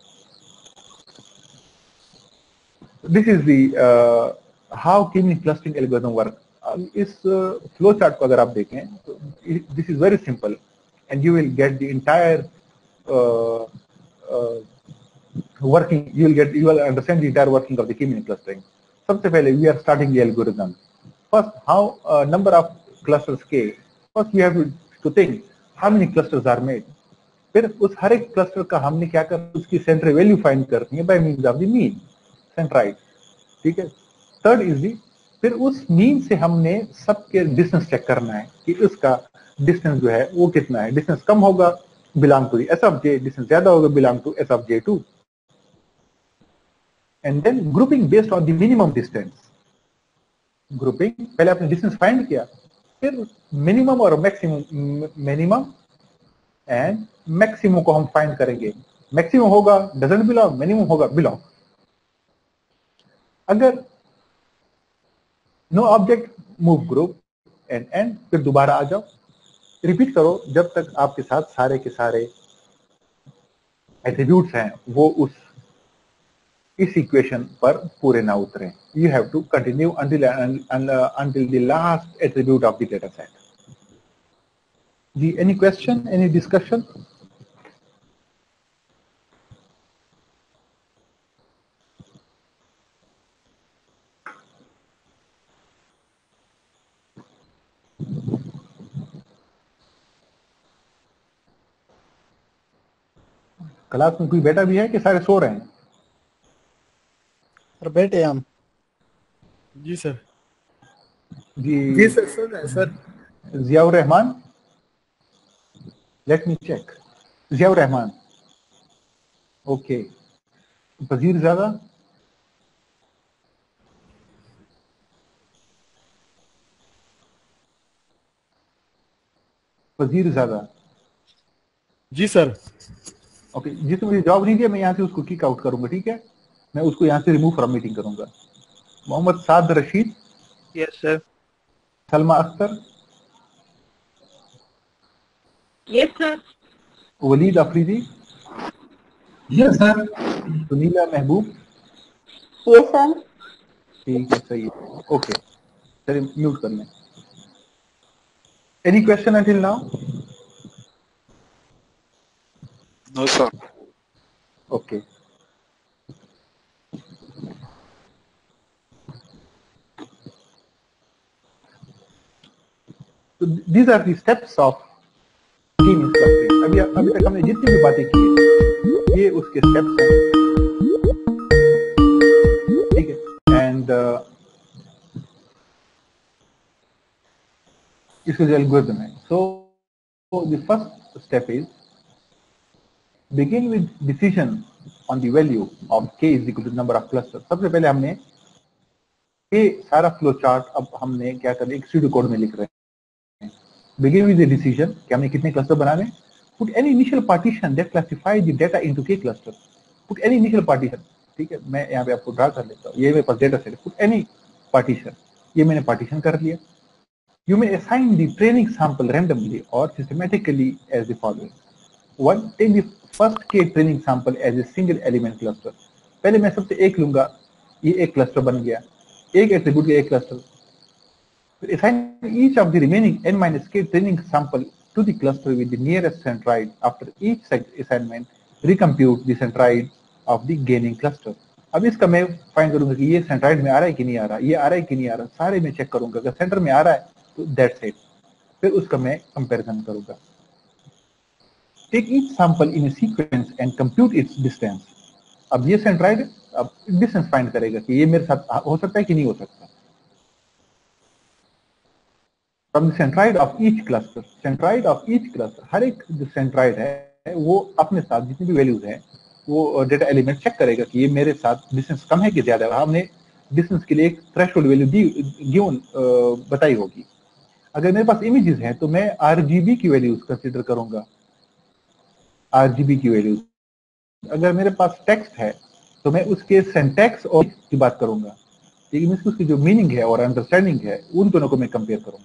[SPEAKER 1] This is the how K-means clustering algorithm work. इस फ्लो चार्ट को अगर आप देखें तो this is very simple and you will get the entire working. You will understand the entire working of the K-means clustering. सबसे पहले we are starting the algorithm. First, how number of clusters K. First we have to think how many clusters are made. फिर उस हर एक cluster का हमने क्या कर उसकी सेंटर वैल्यू फाइंड करनी है by means of the mean centroid. ठीक है. थर्ड इज दी, फिर उस मीन से हमने सबके डिस्टेंस चेक करना है कि उसका डिस्टेंस जो है वो कितना है. डिस्टेंस कम होगा belong to S of J, distance ज्यादा होगा belong to S of J two. And then grouping based on the minimum distance. Grouping, पहले आपने डिस्टेंस फाइंड किया, फिर मिनिमम और मैक्सिमम, मिनिमम एंड मैक्सिमम को हम फाइंड करेंगे. मैक्सिमम होगा डजंट बिलोंग, मिनिमम होगा बिलोंग. अगर no object move group and फिर दोबारा आ जाओ, रिपीट करो जब तक आपके साथ सारे के सारे एट्रीब्यूट्स हैं वो इस इक्वेशन पर पूरे ना उतरे. You have to continue until the last attribute of the data set. जी, any question, any discussion? Class में कोई बैठा भी है कि सारे सो रहे हैं?
[SPEAKER 3] बैठे हम.
[SPEAKER 2] जी सर.
[SPEAKER 1] जी
[SPEAKER 2] sir. Sir
[SPEAKER 1] Ziaur Rahman, let me check. Ziaur Rahman, okay. Wazir ज्यादा, वजीर ज्यादा.
[SPEAKER 2] जी सर.
[SPEAKER 1] ओके, जिसने मुझे जॉब नहीं दिया मैं यहाँ से उसको किक आउट करूंगा. ठीक है, मैं उसको यहाँ से रिमूव फ्रॉम मीटिंग करूंगा. Mohammad Saad Rashid.
[SPEAKER 3] Yes sir.
[SPEAKER 1] Salma Akhtar.
[SPEAKER 4] Yes sir.
[SPEAKER 1] Waleed Afridi.
[SPEAKER 5] Yes sir.
[SPEAKER 1] Sunila Mehboob.
[SPEAKER 4] Yes sir.
[SPEAKER 1] ठीक है, सही है. ओके, चलिए म्यूट कर लें. Any question until now?
[SPEAKER 2] No, sir.
[SPEAKER 1] Okay. So these are the steps of K-means clustering. अभी तक हमने जितनी भी बातें की ये उसके steps हैं, ठीक है? And इसका जो algorithm है. So the first step is begin with decision on the value of K is equal to number of clusters. सबसे पहले हमने ये सारा फ्लो चार्ट अब हमने क्या कर लिया, एक pseudo कोड में लिख रहे हैं. Begin with the decision कि हमने कितने क्लस्टर बनाने. Put any initial partition that classify the data into K clusters. Put any initial partition. ठीक है, मैं यहाँ पे आपको ड्रा कर लेता हूँ. ये मेरे पास data set. Put any partition. ये मैंने पार्टीशन कर लिया. You may assign the training sample randomly or systematically as the following. One, take the first K training sample as a single element cluster. पहले मैं सबसे एक लूंगा, ये एक क्लस्टर बन गया, एक एट्रीब्यूट का एक cluster. Assign each of the remaining n minus k training sample to the cluster with the nearest centroid. After each assignment, recompute the centroid of the gaining cluster. अब इसका मैं फाइंड करूंगा कि ये सेंट्राइड में आ रहा है कि नहीं आ रहा, ये आ रहा है कि नहीं आ रहा, सारे में चेक करूंगा. अगर सेंटर में आ रहा है तो दैट्स इट. फिर उसका मैं कंपैरिजन करूंगा. Take each sample in a sequence and compute its distance. अब ये सेंट्राइड अब डिस्टेंस फाइंड करेगा कि ये मेरे साथ हो सकता है कि नहीं हो सकता. From the centroid of each cluster, centroid of each cluster, हर एक जो सेंट्राइड है वो अपने साथ जितनी भी वैल्यूज हैं वो डेटा एलिमेंट चेक करेगा कि ये मेरे साथ डिस्टेंस कम है कि ज्यादा है. हमने डिस्टेंस के लिए एक थ्रेशोल्ड वैल्यू गिवन बताई होगी. अगर मेरे पास इमेजेस हैं तो मैं आरजीबी की वैल्यूज कंसीडर करूंगा, आरजीबी की वैल्यूज. अगर मेरे पास टेक्स्ट है तो मैं उसके सिंटैक्स और की बात करूंगा, ठीक है, उसकी जो मीनिंग है और अंडरस्टैंडिंग है उन दोनों को मैं कंपेयर करूंगा.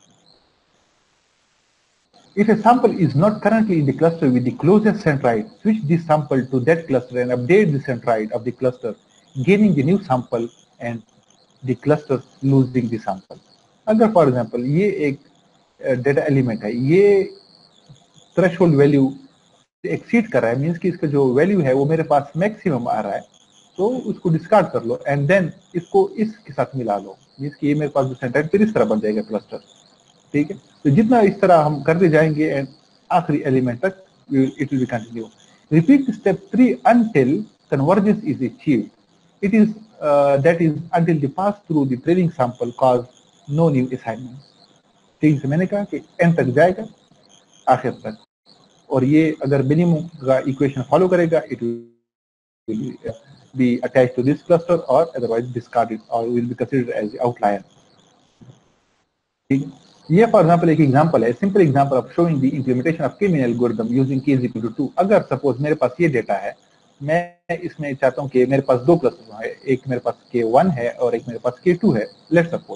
[SPEAKER 1] If a sample is not currently in the cluster with the closest centroid, switch this sample to that cluster and update the centroid of the cluster, gaining the new sample and the cluster losing the sample. अगर for example ये एक data element है, ये threshold value exceed कर रहा है, means कि इसका जो वैल्यू है वो मेरे पास मैक्सिमम आ रहा है, तो उसको डिस्कार्ड कर लो एंड देन इसको इसके साथ मिला लो, मीन्स कि ये मेरे पास जो सेंट्राइड फिर इस तरह बन जाएगा क्लस्टर. ठीक है, तो जितना इस तरह हम करते जाएंगे एंड आखिरी एलिमेंट तक it will be continue. Repeat step 3 until convergence is achieved. It is that is until the pass through the training sample cause no new assignments. ठीक से मैंने कहा कि एंड तक जाएगा आखिर तक, और ये अगर मिनिमम का इक्वेशन फॉलो करेगा it will be attached to this cluster और अदरवाइज डिस्कार्डेड और will be considered as outlier. ठीक है, ये फॉर एग्जांपल एक एग्जांपल है, simple example of showing the implementation of K-mean algorithm using K is equal to 2. अगर suppose मेरे पास ये डेटा है, मैं इसमें चाहता हूं कि मेरे पास दो क्लस्टर है, एक मेरे पास K1 है और एक मेरे पास K2 है. Let's suppose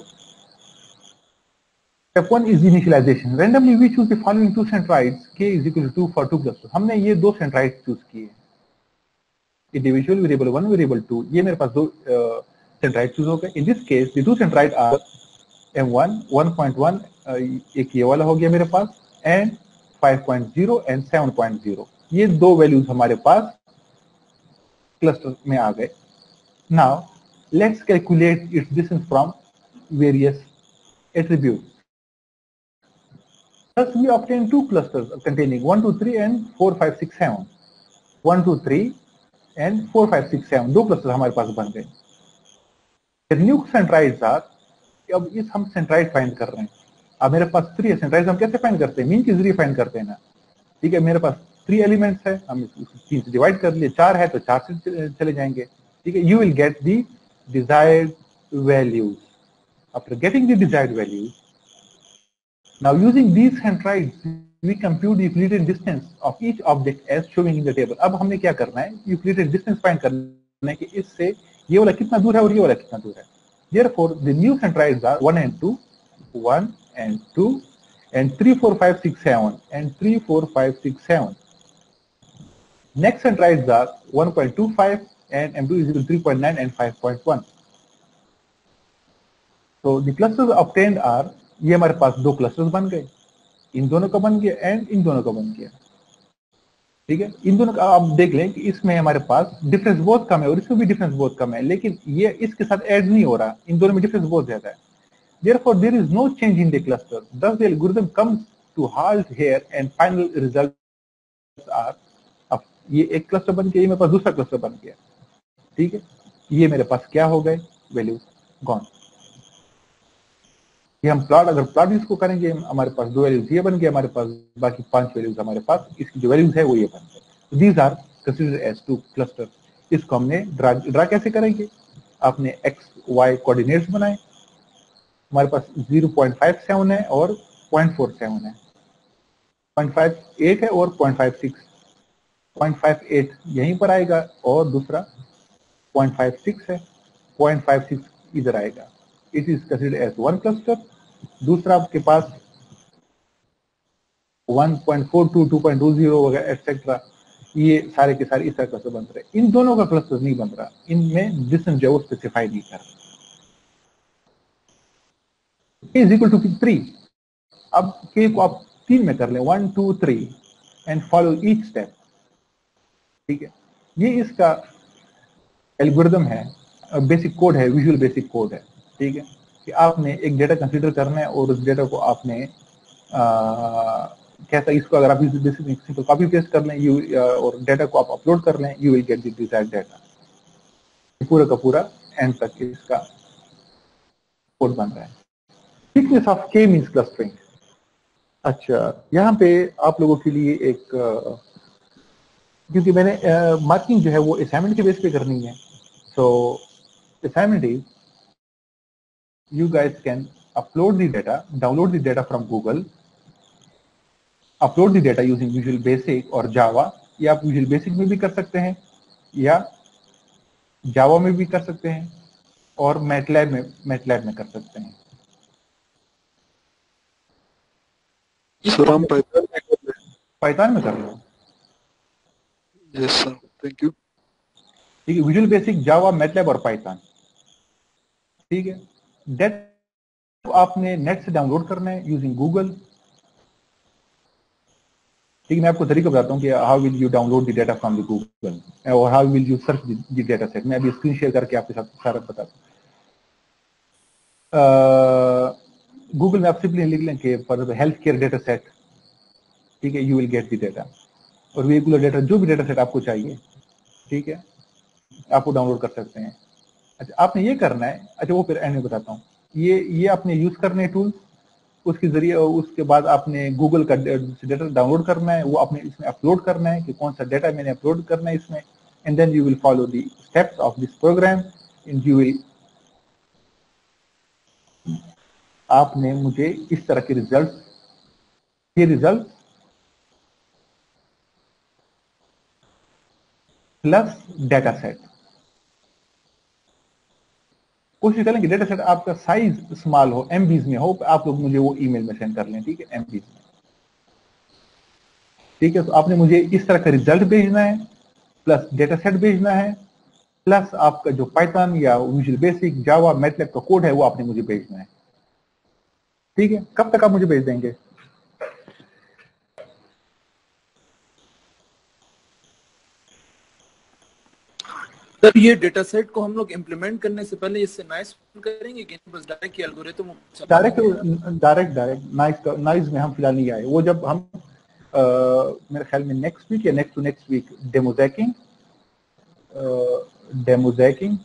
[SPEAKER 1] step 1 is initialization. Randomly we choose the following two centroids K is equal to 2 for two clusters. हमने ये दो सेंट्राइड चूज किए, इंडिविजुअल वेरिएबल 1 वेरिएबल 2. ये मेरे पास दो सेंट्राइड चूज हो गए. In this case the two centroid are M1 1.1, एक ये वाला हो गया मेरे पास, एंड 5.0 एंड 7.0. ये दो वैल्यूज हमारे पास क्लस्टर में आ गए. Now let's calculate its distance from various attributes. Thus we obtain two clusters containing 1 2 3 and 4 5 6 7. 1 2 3 and 4 5 6 7 दो क्लस्टर हमारे पास बन गए. The new centroids are, अब इस हम सेंट्राइड फाइंड कर रहे हैं. अब मेरे पास 3 सेंट्राइड हम कैसे फाइंड करते हैं, मीन के जरिए फाइंड करते हैं ना. ठीक है, मेरे पास 3 एलिमेंट्स है, हम इसको 3 से डिवाइड कर लिए, 4 है तो 4 से चले जाएंगे. ठीक है, you will get the desired values. After getting the desired values, now using these centroids we compute the Euclidean distance of each object as showing in the table. अब हमने क्या करना है, Euclidean distance फाइंड करना है कि इससे ये वाला कितना दूर है और ये वाला कितना दूर है. Therefore, the new centroids are 1 and 2, 1 and 2, and 3, 4, 5, 6, 7, and 3, 4, 5, 6, 7. Next centroids are 1.25 and M2 is equal to 3.9 and 5.1. So the clusters obtained are, ये हमारे पास दो क्लस्टर्स बन गए. इन दोनों का बन गया एंड इन दोनों का बन गया। ठीक है, इन दोनों का आप देख लें कि इसमें हमारे पास डिफरेंस बहुत कम है और इसमें भी डिफरेंस बहुत कम है, लेकिन ये इसके साथ ऐड नहीं हो रहा, इन दोनों में डिफरेंस बहुत ज्यादा है। Therefore, there is no change in the cluster. Thus, the algorithm comes to halt here, and final results are अब ये एक क्लस्टर बन गया, ये मेरे पास दूसरा क्लस्टर बन गया। ठीक है, ये मेरे पास क्या हो गए, वैल्यूज गॉन। ये हम प्लॉट, अगर प्लॉट इसको करेंगे, हमारे पास 2 वैल्यूज ये बन गए, हमारे पास बाकी 5 वैल्यूज हमारे पास, इसकी जो वैल्यूज है वो ये बन गए। These are considered as 2 cluster. इसको हमने ड्रा कैसे करेंगे, आपने एक्स वाई कोऑर्डिनेट्स बनाए, हमारे पास 0.57 है और 0.47 है, 0.58 है और 0.56, 0.58 यहीं पर आएगा और दूसरा 0.56 है, 0.56 इधर आएगा। It is considered as 1 cluster. दूसरा आपके पास 1.42, 2.20 वगैरह एटसेट्रा, ये सारे के सारे इस तरह क्लस्टर बन रहे। इन दोनों का क्लस्टर नहीं बन रहा, इनमें डिस्टेंस जो स्पेसिफाई नहीं कर रहा। k is equal to 3। अब k को आप 3 में कर लें, 1 2 3 एंड फॉलो ईच स्टेप। ठीक है, ये इसका एल्गोरिथम है, बेसिक कोड है, विजुअल बेसिक कोड है। ठीक है, कि आपने एक डेटा कंसीडर करना है और उस डेटा को आपने कैसा, इसको अगर आप बेसिक सिंपल कॉपी पेस्ट कर लें और डेटा को आप अपलोड कर लें, you will get the desired data. पूरा का पूरा एंड तक इसका कोड बन रहा है। Thickness of k means clustering. अच्छा, यहाँ पे आप लोगों के लिए एक क्योंकि मैंने मार्किंग जो है वो असाइनमेंट के बेस पे करनी है, so assignment is you guys can upload the data, download the data from Google, upload the data using Visual Basic और Java, या आप Visual Basic में भी कर सकते हैं या Java में भी कर सकते हैं और MATLAB में कर सकते हैं।
[SPEAKER 3] सर हम
[SPEAKER 1] पाइथन में कर लो।
[SPEAKER 3] Yes sir, thank you.
[SPEAKER 1] ठीक है, विजुअल बेसिक, जावा, मैटलैब और पाइथन। ठीक है, डेटा आपने नेट से डाउनलोड करना है यूजिंग गूगल। ठीक है, मैं आपको तरीका बताता हूँ कि how will you download the data from the Google और how will you search the data set. मैं अभी स्क्रीन शेयर करके आपके साथ सारा बताता हूँ। गूगल में आप सिंपली लिख लें कि for health care data set, ठीक है, you will get the data, और रेगुलर डेटा, जो भी डेटा सेट आपको चाहिए, ठीक है, आपको डाउनलोड कर सकते हैं। अच्छा, आपने ये करना है, अच्छा वो फिर एंड में बताता हूँ। ये आपने यूज करने हैं टूल, उसके जरिए, उसके बाद आपने गूगल का डेटा डाउनलोड करना है, वो आपने इसमें अपलोड करना है कि कौन सा डेटा मैंने अपलोड करना है इसमें, and then you will follow the steps of this program and you will, आपने मुझे इस तरह के रिजल्ट, ये रिजल्ट प्लस डेटा सेट, कोशिश करें कि डेटा सेट आपका साइज स्मॉल हो, एमबीज में हो, आप लोग मुझे वो ईमेल में सेंड कर लें। ठीक है, एमबीज में। ठीक है, तो आपने मुझे इस तरह का रिजल्ट भेजना है, प्लस डेटा सेट भेजना है, प्लस आपका जो पाइथन या विजुअल बेसिक, जावा, मैटलैब का कोड है वो आपने मुझे भेजना है। ठीक है, कब तक आप मुझे भेज देंगे?
[SPEAKER 2] सर ये डेटा सेट को हम लोग इम्प्लीमेंट करने से पहले इससे नॉइज करेंगे कि बस डायरेक्ट एल्गोरिथम डायरेक्ट
[SPEAKER 1] नॉइज में हम फिलहाल नहीं आए। वो जब हम मेरे ख्याल में नेक्स्ट वीक या next to next week demosaicking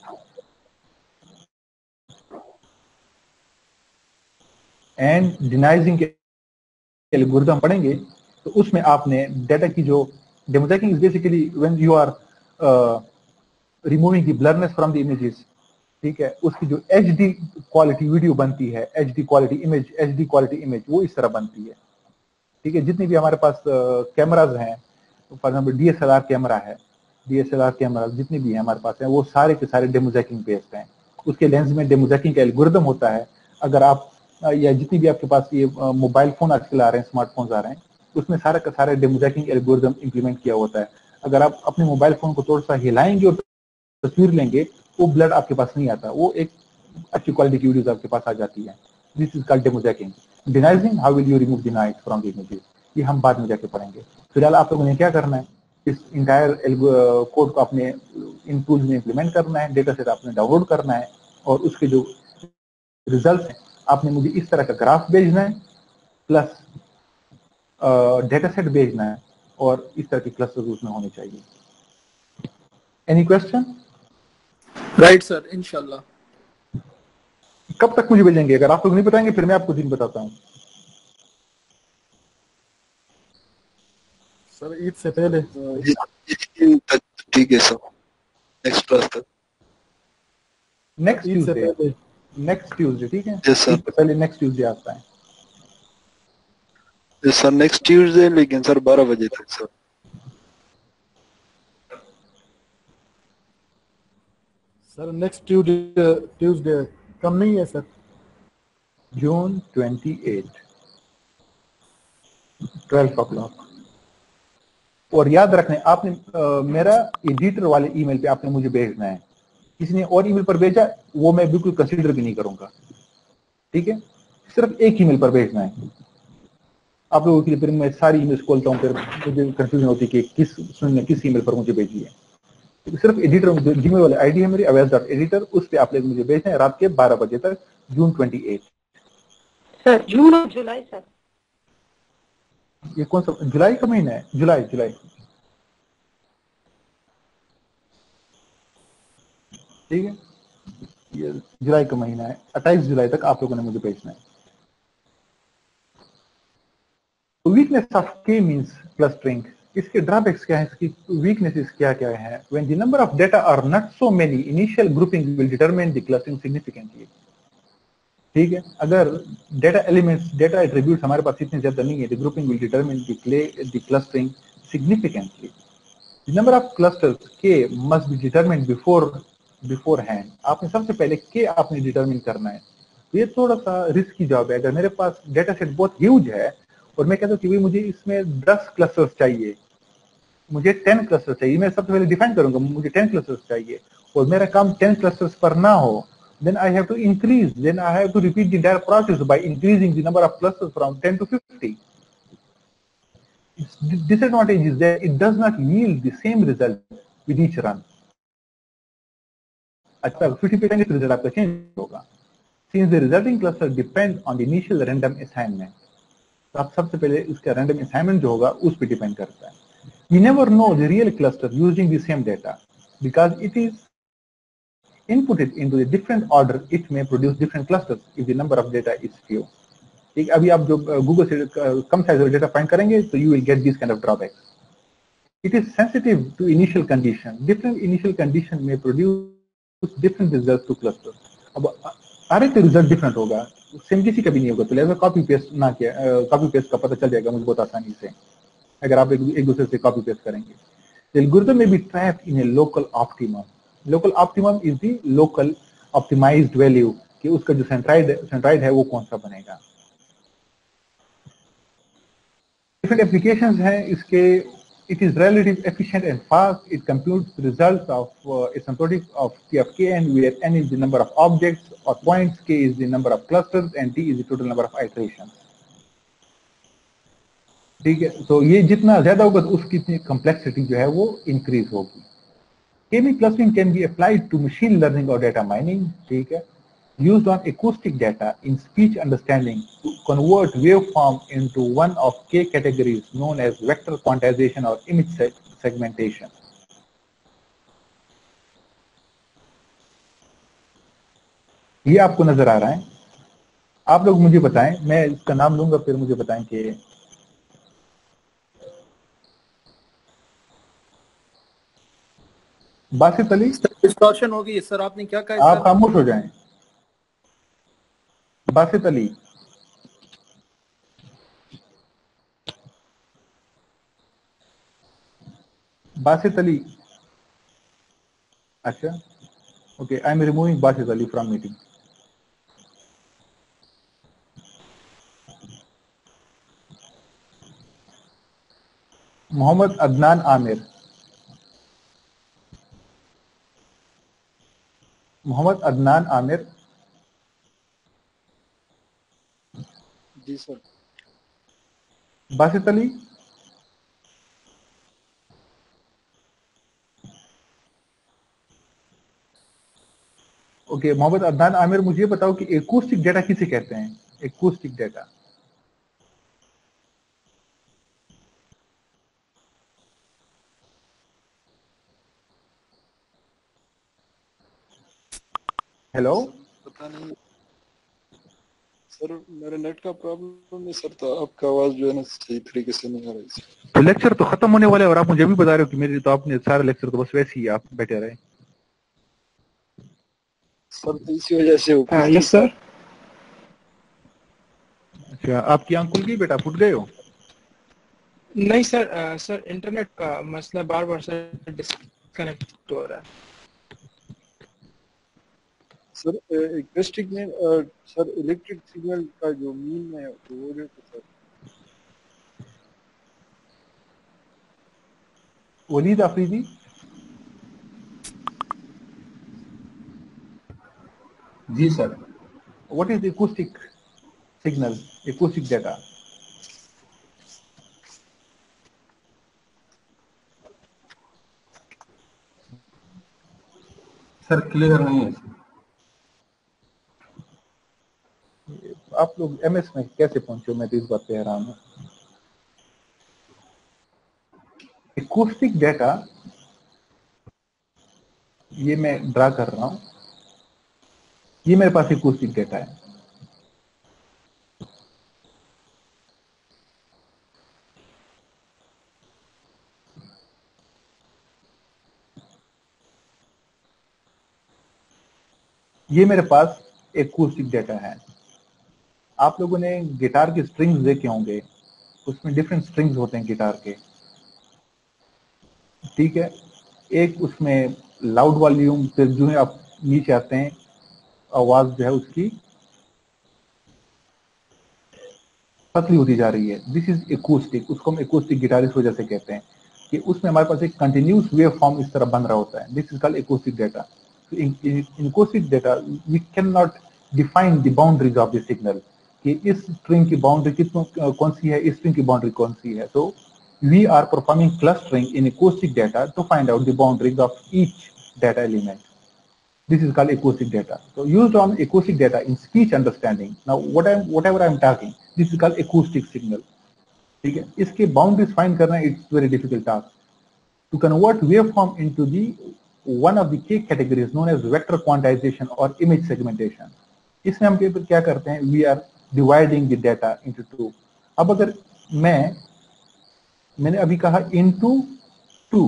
[SPEAKER 1] and denoising के एल्गोरिथम पढ़ेंगे, तो उसमें आपने डेटा की जो demosaicking is basically when you are removing the blurness from the images. ठीक है, उसकी जो HD क्वालिटी वीडियो बनती है, HD क्वालिटी इमेज वो इस तरह बनती है। ठीक है, जितनी भी हमारे पास कैमराज हैं, फॉर एग्जाम्पल DSLR कैमरा है, DSLR कैमरा जितनी भी है हमारे पास है, वो सारे के सारे डेमोजैकिंग बेस्ड हैं। उसके लेंस में डेमोजैकिंग का एल्गोरिथम होता है। अगर आप या जितनी भी आपके पास ये मोबाइल फोन आजकल आ रहे हैं, स्मार्टफोन्स आ रहे हैं, उसमें सारा का सारा डेमोजैकिंग एल्गोरिथम इंप्लीमेंट किया होता है। अगर आप अपने मोबाइल फोन को थोड़ा सा हिलाएंगे और तस्वीर लेंगे, वो ब्लड आपके पास नहीं आता, वो एक अच्छी क्वालिटी की वीडियोस आपके पास आ जाती है। This is called demosaicking. Denoising, how will you remove denoise from the images, ये हम बाद में जाके पढ़ेंगे। फिलहाल आप लोगों ने क्या करना है, इस इंटायर कोड को अपने इन टूल्स में इंप्लीमेंट करना है, डेटा सेट आपने डाउनलोड करना है और उसके जो रिजल्ट है आपने मुझे इस तरह का ग्राफ भेजना है प्लस डेटा सेट भेजना है और इस तरह के क्लस्टर्स उसमें होने चाहिए। Any question?
[SPEAKER 2] राइट सर, इंशाल्लाह।
[SPEAKER 1] कब तक मुझे भेजेंगे? अगर आप लोग नहीं बताएंगे फिर मैं आपको दिन बताता हूँ।
[SPEAKER 5] सर ईद से पहले।
[SPEAKER 3] ठीक है सर, नेक्स्ट क्लास तक।
[SPEAKER 1] नेक्स्ट
[SPEAKER 5] ईद से
[SPEAKER 1] ट्यूसडे,
[SPEAKER 5] पहले।
[SPEAKER 1] नेक्स्ट ट्यूसडे, ठीक है?
[SPEAKER 3] यस सर,
[SPEAKER 1] इससे पहले नेक्स्ट ट्यूसडे आता है।
[SPEAKER 3] यस सर, नेक्स्ट ट्यूसडे, लेकिन सर 12 बजे तक सर।
[SPEAKER 5] सर नेक्स्ट ट्यूसडे कम नहीं है सर?
[SPEAKER 1] जून 28 12 o'clock। और याद रखना आपने मेरा एडिटर वाले ईमेल पे आपने मुझे भेजना है। किसी ने और ईमेल पर भेजा वो मैं बिल्कुल कंसीडर भी नहीं करूंगा, ठीक है? सिर्फ एक ईमेल पर भेजना है आप लोगों के लिए। फिर मैं सारी ईमेल खोलता हूँ, फिर मुझे कंफ्यूजन होती है कि किस ईमेल पर मुझे भेजी है। तो सिर्फ एडिटर जो जीमेल वाली आईडी है मेरी awaaz.editor, उस पे आप लोग मुझे भेजना है रात के 12 बजे तक, जून 28।
[SPEAKER 4] सर जून और जुलाई सर।
[SPEAKER 1] ये कौन सा जुलाई का महीना है? जुलाई, ठीक है, ये जुलाई का महीना है। 28 जुलाई तक आप लोगों ने मुझे भेजना है। Weakness of K means clustering, इसके ड्रॉबैक्स क्या है, इसकी वीकनेसेस क्या क्या है? When the number of data are not so many, initial grouping will determine the clustering significantly. ठीक है, अगर डेटा एलिमेंट्स, डेटा एट्रीब्यूट्स हमारे पास इतने ज्यादा नहीं है, the grouping will determine the clustering significantly. The number of clusters K must be determined beforehand. आपने सबसे पहले के आपने डिटरमाइन करना है। ये थोड़ा सा रिस्की जॉब है। अगर मेरे पास डेटा सेट बहुत ह्यूज है और मैं कहता हूँ कि भाई मुझे इसमें 10 क्लस्टर्स चाहिए, मुझे 10 क्लस्टर्स चाहिए, मैं सबसे पहले डिफाइन करूंगा मुझे 10 क्लस्टर्स चाहिए और मेरा काम 10 क्लस्टर्स पर ना हो, then I have to increase, then I have to repeat the entire process by increasing the number of clusters from 10 to 50. Its disadvantage is that it does not yield the same result with each run. अच्छा 50 पे करेंगे तो result आपका change होगा। Since the resulting cluster depend on the initial random assignment, तो आप सबसे पहले उसका random assignment जो होगा उस पर डिपेंड करता है। We never know the real cluster using the same data because it is inputted into a different order. It may produce different clusters if the number of data is few. ठीक, अभी आप जो Google से कम size data find करेंगे तो you will get this kind of drawbacks. It is sensitive to initial condition, different initial condition में produce different result to cluster. अब हर एक रिजल्ट डिफरेंट होगा, सेम किसी का भी नहीं होगा, तो लिहाजा कॉपी पेस्ट ना किया, कॉपी पेस्ट का पता चल जाएगा मुझे बहुत आसानी से अगर आप एक दूसरे से कॉपी पेस्ट करेंगे। The algorithm may be trapped in a local optimum. Local optimum is the local optimized value कि उसका जो सेंट्राइड है वो कौन सा बनेगा। Different applications हैं इसके। It is relatively efficient and fast. It computes the results of asymptotic of T of k, and where n is the number of objects or points, k is the number of clusters, and t is the total number of iterations. ठीक है, तो ये जितना ज्यादा होगा तो उसकी complexity जो है वो इंक्रीज होगी। K-means clustering can be applied to machine learning or data mining, ठीक है, used on acoustic data in speech understanding to convert waveform into one of K categories known as vector quantization or image segmentation. ये आपको नजर आ रहा है? आप लोग मुझे बताएं, मैं इसका नाम लूंगा फिर मुझे बताएं कि बासित अली।
[SPEAKER 2] डिस्कशन हो गई सर, आपने क्या कहा
[SPEAKER 1] आप
[SPEAKER 2] सर?
[SPEAKER 1] खामोश हो जाएं। बासित अली, बासित अली, अच्छा okay, I am removing Basit Ali from meeting. Mohammad Adnan Aamir, Mohammad Adnan Aamir,
[SPEAKER 3] जी सर।
[SPEAKER 1] बासित अली, ओके। मोहम्मद अदनान आमिर, मुझे बताओ कि एकूस्टिक डेटा किसे कहते हैं? Acoustic data. हेलो,
[SPEAKER 3] पता नहीं सर, मेरे नेट का प्रॉब्लम है सर, तो आपका आवाज जो है ना सही तरीके से नहीं आ रही सर।
[SPEAKER 1] तो लेक्चर तो खत्म होने वाला है और आप मुझे भी बता रहे हो कि मेरे तो आपने सारा लेक्चर तो बस वैसे ही आप बैठे रहे।
[SPEAKER 3] सर तो इसी वजह से हो
[SPEAKER 6] यस सर।
[SPEAKER 1] अच्छा, आपकी आंख खुल गई बेटा, फुट गए हो?
[SPEAKER 6] नहीं सर, सर इंटरनेट का मसला बार बार सर डिस्कनेक्ट हो रहा है।
[SPEAKER 3] सर एक्वेस्टिक में सर इलेक्ट्रिक सिग्नल का जो मीन है वो जो सर।
[SPEAKER 1] वलीद अफरीदी,
[SPEAKER 7] जी sir.
[SPEAKER 1] What is acoustic signal, acoustic data?
[SPEAKER 7] Sir clear नहीं है सर।
[SPEAKER 1] आप लोग एमएस में कैसे पहुंचे हो, मैं तो इस बात पे हैरान हूं। एकूस्टिक डेटा, ये मैं ड्रा कर रहा हूं, ये मेरे पास एकूस्टिक डेटा है। ये मेरे पास एकूस्टिक डेटा है। आप लोगों ने गिटार के स्ट्रिंग्स देखे होंगे, उसमें डिफरेंट स्ट्रिंग्स होते हैं गिटार के, ठीक है। एक उसमें लाउड वॉल्यूम, फिर जो है आप नीचे आते हैं आवाज जो है उसकी पतली होती जा रही है। दिस इज एकूस्टिक, उसको हम एकूस्टिक गिटार इस वजह से कहते हैं कि उसमें हमारे पास एक कंटिन्यूस वेव फॉर्म इस तरह बन रहा होता है। This is called acoustic data. In acoustic data we can not define the boundaries of the signal कि इस स्ट्रिंग की बाउंड्री कितना कौन सी है, इस स्ट्रिंग की बाउंड्री कौन सी है। तो we are performing clustering in acoustic data to find out the boundaries of each data element. This is called acoustic data. So used on acoustic data in speech understanding. Now whatever I'm talking, this is called acoustic signal. ठीक है, इसके boundaries find करना it's very difficult task. To convert waveform into the one of the K categories known as vector quantization or image segmentation. इसमें हम क्या करते हैं, we are dividing the data into two. अब अगर मैंने अभी कहा into two,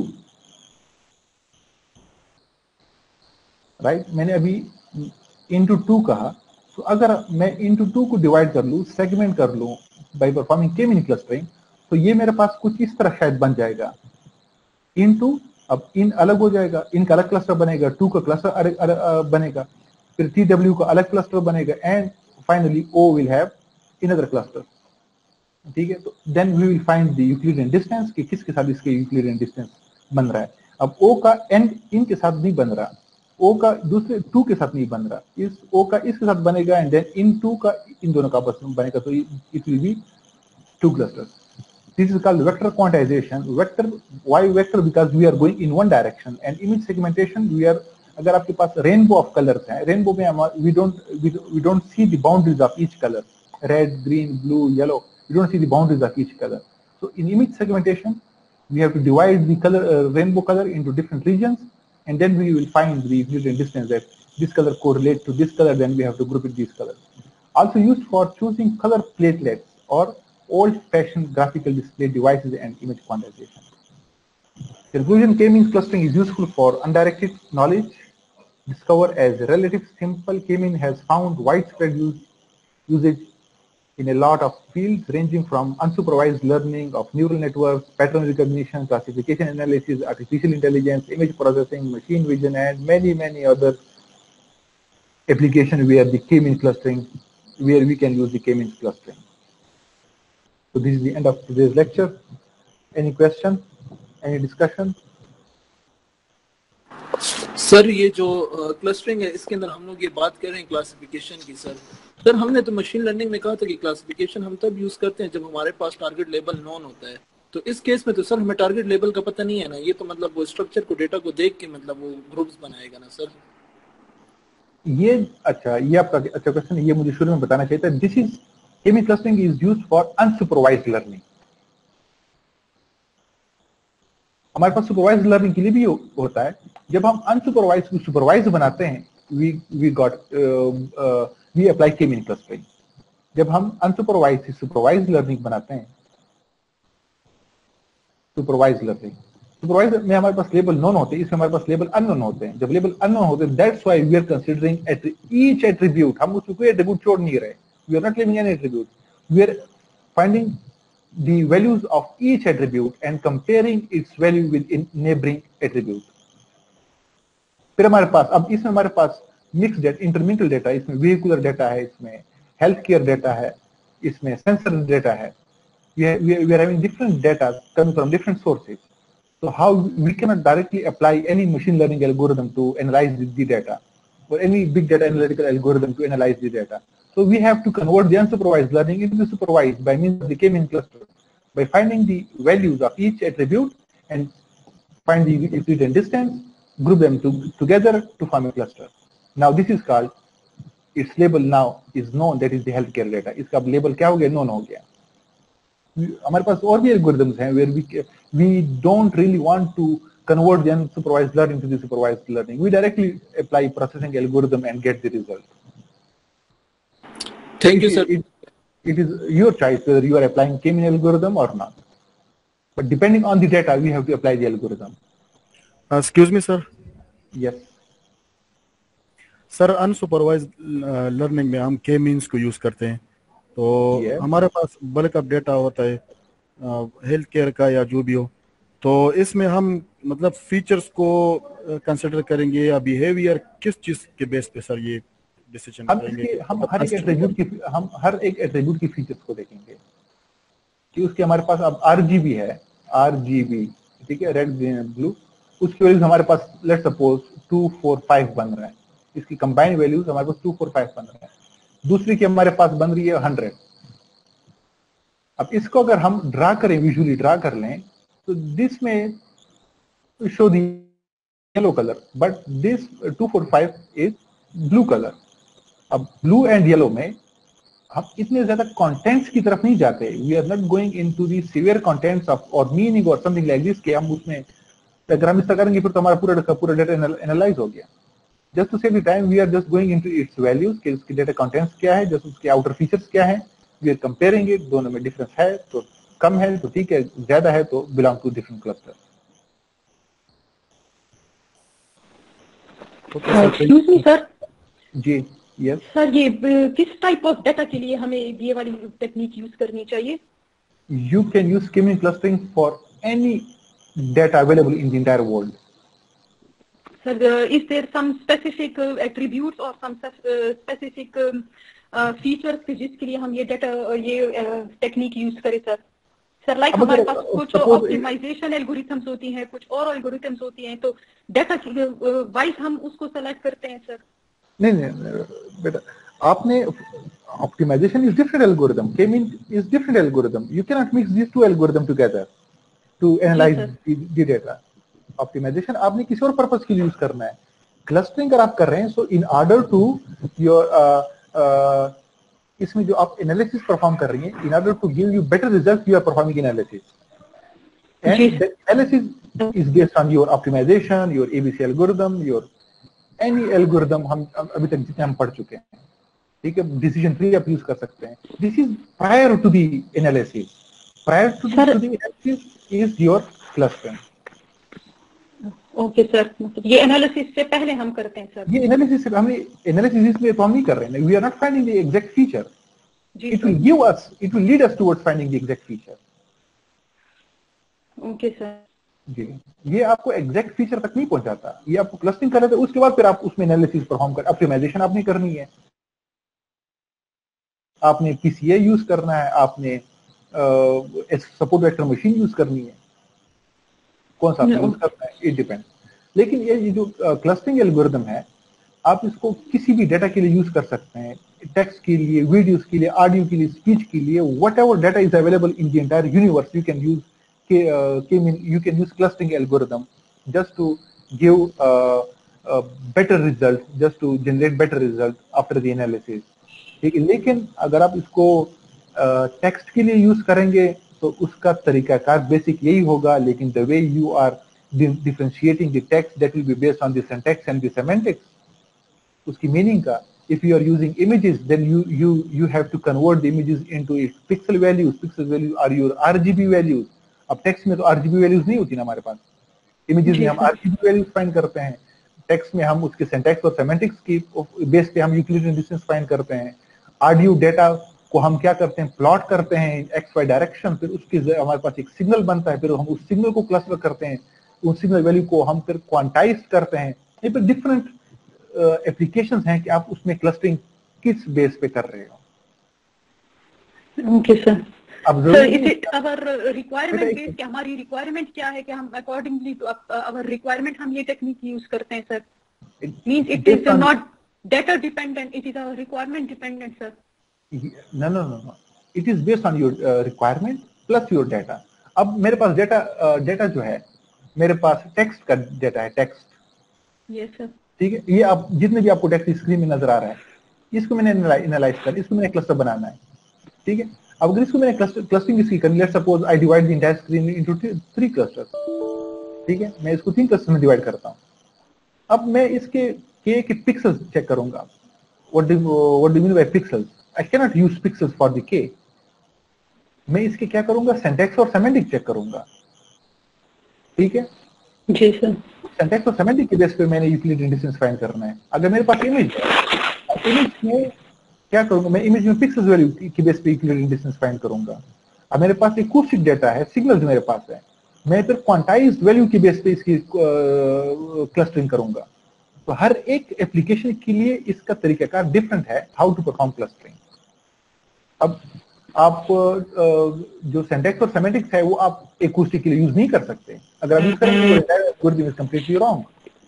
[SPEAKER 1] राइट, मैंने अभी into टू कहा, तो अगर मैं into टू को डिवाइड कर लूं, सेगमेंट कर लूं by performing K mean clustering, तो ये मेरे पास कुछ इस तरह शायद बन जाएगा। into, अब इन अलग हो जाएगा, इनका अलग क्लस्टर बनेगा, टू का क्लस्टर बनेगा, फिर TW का अलग क्लस्टर बनेगा, and finally O will have another cluster. ठीक है, तो then we will find the Euclidean distance कि किसके साथ इसके यूक्लिडियन डिस्टेंस बन रहा है। अब O का एंड इनके साथ नहीं बन रहा, O का दूसरे टू के साथ नहीं बन रहा, इस O का इसके साथ बनेगा, एंड देन इन टू का इन दोनों का आपस में बनेगा, तो it will be two clusters. This is called vector quantization. Vector, why vector? Because we are going in one direction. And image segmentation, we are, अगर आपके पास rainbow of colors हैं, rainbow में we don't see the boundaries of each color, red, green, blue, yellow. We don't see the boundaries of each color. So in image segmentation, we have to divide the color rainbow color into different regions, and then we will find the Euclidean distance that this color correlates to this color. Then we have to group it these colors. Also used for choosing color platelets or old-fashioned graphical display devices and image quantization. Conclusion: K-means clustering is useful for undirected knowledge. Discovered as relative simple, K-mean has found widespread usage in a lot of fields, ranging from unsupervised learning of neural networks, pattern recognition, classification analysis, artificial intelligence, image processing, machine vision, and many other applications where the K-means clustering, where we can use the K-means clustering. So this is the end of today's lecture. Any question? Any discussion?
[SPEAKER 2] Sir ये जो clustering है इसके अंदर हम लोग ये बात कर रहे हैं क्लासिफिकेशन की सर, सर हमने तो मशीन लर्निंग में कहा था कि क्लासिफिकेशन हम तब यूज करते हैं जब हमारे पास टारगेट लेबल नॉन होता है। तो इस केस में तो सर हमें टारगेट लेबल का पता नहीं है ना, ये तो मतलब वो स्ट्रक्चर को डेटा को देख के मतलब वो ग्रुप्स बनाएगा ना सर।
[SPEAKER 1] ये अच्छा, ये आपका अच्छा क्वेश्चन, ये मुझे शुरू में बताना चाहिए था। This is K-mean clustering is used for unsupervised learning. हमारे पास सुपरवाइज्ड लर्निंग के लिए भी होता है। जब हम अनसुपरवाइज्ड को सुपरवाइज्ड बनाते हैं, वी अप्लाई K-मीन क्लस्टरिंग। जब हम अनसुपरवाइज्ड से सुपरवाइज्ड लर्निंग बनाते हैं, सुपरवाइज्ड में हमारे पास लेबल नोन होते हैं, इसमें हमारे पास लेबल अननोन होते हैं। जब लेबल अननोन होते हैं, that's why we are considering each attribute. हम उसमें कोई एट्रीब्यूट छोड़ नहीं रहे, we are not leaving any attribute, we are finding the values of each attribute and comparing its value with neighboring attribute. फिर हमारे पास अब इसमें हमारे पास मिक्स डेटा, इंटरमिंगल डेटा, इसमें व्हीकुलर डेटा है, इसमें हेल्थ केयर डेटा है, इसमें सेंसर डेटा है। we are having different data coming from different sources. So how we cannot directly apply any machine learning algorithm to analyze the data, or any big data analytical algorithm to analyze the data. So we have to convert the unsupervised learning into the supervised by means of the K-mean cluster, by finding the values of each attribute and find the Euclidean distance, group them together to form a cluster. Now this is called, its label now is known, that is the healthcare data. इसका label क्या हो गया? known हो गया। हमारे पास और भी algorithms हैं where we don't really want to convert the unsupervised learning to the supervised learning. We directly apply processing algorithm and get the result.
[SPEAKER 2] Thank you, sir.
[SPEAKER 1] It is your choice whether you are applying K-mean algorithm or not. But depending on the data, we have to apply the algorithm.
[SPEAKER 5] Excuse me, sir.
[SPEAKER 1] Yes.
[SPEAKER 5] Sir unsupervised learning में हम के means को use करते हैं, तो
[SPEAKER 1] Yes.
[SPEAKER 5] हमारे पास bulk of data होता है हेल्थ केयर का या जो भी हो, तो इसमें हम मतलब फीचर्स को कंसिडर करेंगे या बिहेवियर, किस चीज के बेस पे सर ये डिसीजन करेंगे?
[SPEAKER 1] हम हर एक एट्रीब्यूट की फीचर्स को देखेंगे कि उसके हमारे पास अब RGB है, RGB ठीक है, रेड ग्रीन ब्लू, उसकी वैल्यूज हमारे पास लेट्स सपोज 2 4 5 बन रहा है, इसकी कंबाइंड वैल्यूज हमारे पास 2 4 5 बन रहा है। दूसरी की हमारे पास बन रही है 100। अब इसको अगर हम ड्रा करें, विजुअली ड्रा कर लें, तो दिस में show the yellow colour, but this 2 4 5 is blue colour. अब ब्लू एंड येलो में हम इतने ज्यादा कंटेंट्स की तरफ नहीं जाते, we are not going into the severe contents of और मीनिंग और समथिंग लाइक दिस, कि हम उसमें अगर हम इसका करेंगे फिर तो हमारा पूरा डेटा एनालाइज हो गया। Just to save the time we are just going into its values, कि उसकी डेटा कंटेंट्स क्या है, जस्ट उसके आउटर फीचर्स क्या है, वी आर कंपेयरिंग इट, दोनों में डिफरेंस है तो कम है तो ठीक है, ज्यादा है तो belong to different cluster.
[SPEAKER 4] Excuse me sir.
[SPEAKER 1] जी यस
[SPEAKER 4] सर ये किस टाइप ऑफ डाटा के लिए हमें ये वाली टेक्निक यूज करनी चाहिए?
[SPEAKER 1] You can use K-mean clustering for any data available in the entire world.
[SPEAKER 4] Sir, is there some specific attributes or some specific features कि जिसके लिए हम ये डाटा ये टेक्निक यूज करें सर? सर लाइक हमारे पास कुछ ऑप्टिमाइजेशन एल्गोरिथम्स होती हैं, कुछ और एल्गोरिथम्स होती हैं, तो डाटा वाइज हम उसको सेलेक्ट करते हैं सर।
[SPEAKER 1] नहीं बेटा, आपने optimization is different algorithm, K-mean is different algorithm. You cannot mix these two algorithm together to analyze the data. Optimization आपने किसी और पर्पस के लिए यूज करना है। क्लस्टरिंग अगर आप कर रहे हैं, so in order to your इसमें जो आप एनालिसिस परफॉर्म कर रही हैं, in order to give you better result, you are performing analysis, and the analysis is based on your optimization, your ABC algorithm, your any algorithm हम अभी तक जितने हम पढ़ चुके हैं, ठीक है, डिसीजन ट्री आप यूज कर सकते हैं। This is prior to the analysis, prior to the analysis is your clustering.
[SPEAKER 4] Okay sir, ये एनालिसिस से पहले हम करते हैं सर।
[SPEAKER 1] ये एनालिसिस से हमें एनालिसिस में तो हम नहीं कर रहे हैं, we are not finding the exact feature, it will give us, it will lead us towards finding the exact feature.
[SPEAKER 4] Okay sir
[SPEAKER 1] जी, ये आपको एग्जैक्ट फीचर तक नहीं पहुंचाता, ये आपको क्लस्टरिंग कर रहे थे, उसके बाद फिर आप उसमें एनालिसिस परफॉर्म कर, ऑप्टिमाइजेशन आपने करनी है, आपने PCA यूज करना है, आपने सपोर्ट वेक्टर मशीन यूज करनी है, कौन सा यूज करना है, इट डिपेंड। लेकिन ये जो क्लस्टरिंग एल्गोरिथम है, आप इसको किसी भी डेटा के लिए यूज कर सकते हैं, टेक्स्ट के लिए, वीडियोस के लिए, ऑडियो के लिए, स्पीच के लिए, whatever data is available in the entire universe, you can use clustering algorithm just to give better result, just to generate better result after the analysis. ठीक है, लेकिन अगर आप इसको टेक्स्ट के लिए यूज करेंगे तो उसका तरीकाकार बेसिक यही होगा, लेकिन the way you are differentiating the text, that will be based on the syntax and the semantics, उसकी मीनिंग का. If you are using images, then you have to convert the images into its pixel values. Pixel values are your RGB values. अब text में तो RGB values नहीं होती ना हमारे पास, images में हम RGB वैल्यूज फाइंड करते हैं, टेक्स्ट में हम उसके सिंटैक्स और सेमेंटिक्स की बेस पे हम यूक्लिडियन डिस्टेंस फाइंड करते हैं. ऑडियो डेटा को हम क्या करते हैं, प्लॉट करते हैं एक्स वाई डायरेक्शन, फिर उसके हमारे पास एक सिग्नल बनता है, फिर हम उस सिग्नल को क्लस्टर करते हैं, उस सिग्नल वैल्यू को हम फिर क्वांटाइज करते हैं. ये पे डिफरेंट एप्लीकेशंस हैं कि आप उसमें क्लस्टरिंग किस बेस पे कर रहे हो.
[SPEAKER 4] Okay sir.
[SPEAKER 1] अब
[SPEAKER 4] सर इसे अवर रिक्वायरमेंट बेस, क्या हमारी रिक्वायरमेंट क्या है कि हम अकॉर्डिंगली टू अवर रिक्वायरमेंट हम ये टेक्निक यूज करते हैं sir. Means it is not data dependent, it is our requirement dependent sir.
[SPEAKER 1] No. It is based on your requirement plus your data. अब मेरे पास डेटा जो है, मेरे पास टेक्स्ट का डेटा है, टेक्स्ट.
[SPEAKER 4] Yes sir.
[SPEAKER 1] ठीक है, ये आप जितने भी आपको टेक्स्ट स्क्रीन में नजर आ रहा है, इसको मैंने एनालाइज कर, इसको मैंने क्लस्टर बनाना है. ठीक है, अब अगर इसको मैंने क्लस्टरिंग इसकी करनी, let's suppose I divide the entire screen into 3 clusters. ठीक है, मैं इसको 3 क्लस्टर में डिवाइड करता हूं. अब मैं इसके के पिक्सेल्स चेक करूंगा. What do mean by pixels? I can not use pixels for the K. मैं इसके क्या करूंगा, सिंटैक्स और सेमेंटिक चेक करूंगा. ठीक है
[SPEAKER 4] जी सर.
[SPEAKER 1] सिंटैक्स और सेमेंटिक के बेस पे मैंने यूक्लिडियन डिस्टेंस फाइंड करना है. अगर मेरे पास इमेज है, इमेज में क्या करूंगा, मैं इमेज में पिक्सेल्स वैल्यू की बेस पे यूक्लिडियन डिस्टेंस फाइंड करूंगा. अब मेरे पास एकूस्टिक डेटा है, सिग्नल्स मेरे पास है, मैं फिर क्वांटाइज्ड वैल्यू की बेस पे इसकी क्लस्टरिंग करूंगा. तो हर एक एप्लीकेशन के लिए इसका तरीकाकार डिफरेंट है, हाउ टू परफॉर्म क्लस्टरिंग. अब आप जो सिंटैक्स और सेमेंटिक्स है वो आप एकूस्टिक के लिए यूज नहीं कर सकते. अगर आप यूज करेंगे तो एल्गोरिथम इज कंप्लीटली रॉन्ग.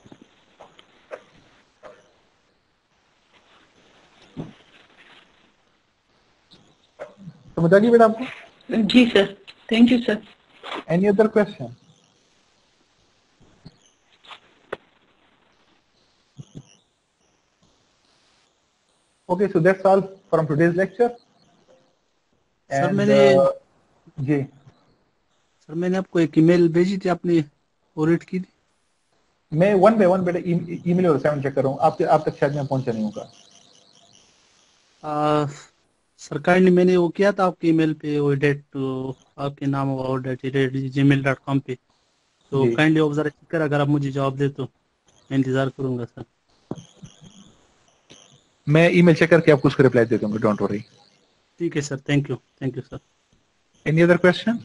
[SPEAKER 1] समझ आ गई बेटा आपको?
[SPEAKER 4] जी sir. Thank you sir.
[SPEAKER 1] Any other question? Okay, so that's all from today's lecture.
[SPEAKER 8] Sir
[SPEAKER 1] जी
[SPEAKER 8] सर मैंने आपको एक ईमेल भेजी थी, आपने फॉरवर्ड की थी.
[SPEAKER 1] मैं 1 बाय 1 बेटा ईमेल और असाइनमेंट चेक कर रहा हूँ. आप तक शायद मैं पहुंचा नहीं होगा.
[SPEAKER 8] सर काइंडली मैंने वो किया था आपके ईमेल पे, वो डेट आपके नाम होगा gmail.com पे, तो काइंडली वो जरा चेक कर, अगर आप मुझे जवाब दे तो मैं इंतजार करूंगा सर.
[SPEAKER 1] मैं ईमेल चेक करके आपको उसका रिप्लाई दे दूंगा, डोंट वरी.
[SPEAKER 8] ठीक है sir. Thank you sir.
[SPEAKER 1] Any other question?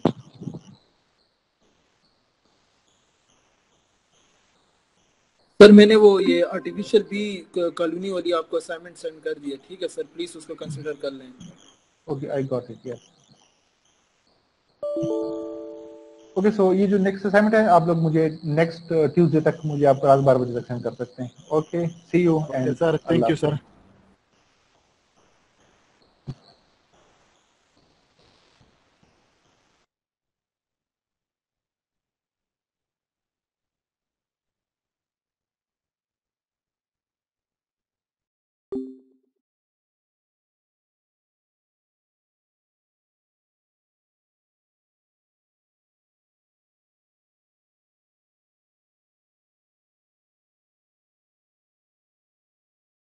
[SPEAKER 2] Sir मैंने वो ये आर्टिफिशियल बी कॉलोनी वाली आपको असाइनमेंट सेंड कर दिया. ठीक है सर, प्लीज उसको कंसीडर कर लें.
[SPEAKER 1] Okay, I got it. Yes. Okay, so ये जो नेक्स्ट असाइनमेंट है आप लोग मुझे नेक्स्ट ट्यूसडे तक मुझे आप रात 12 बजे तक सेंड कर सकते हैं. Okay, see you and
[SPEAKER 5] sir. Thank you sir.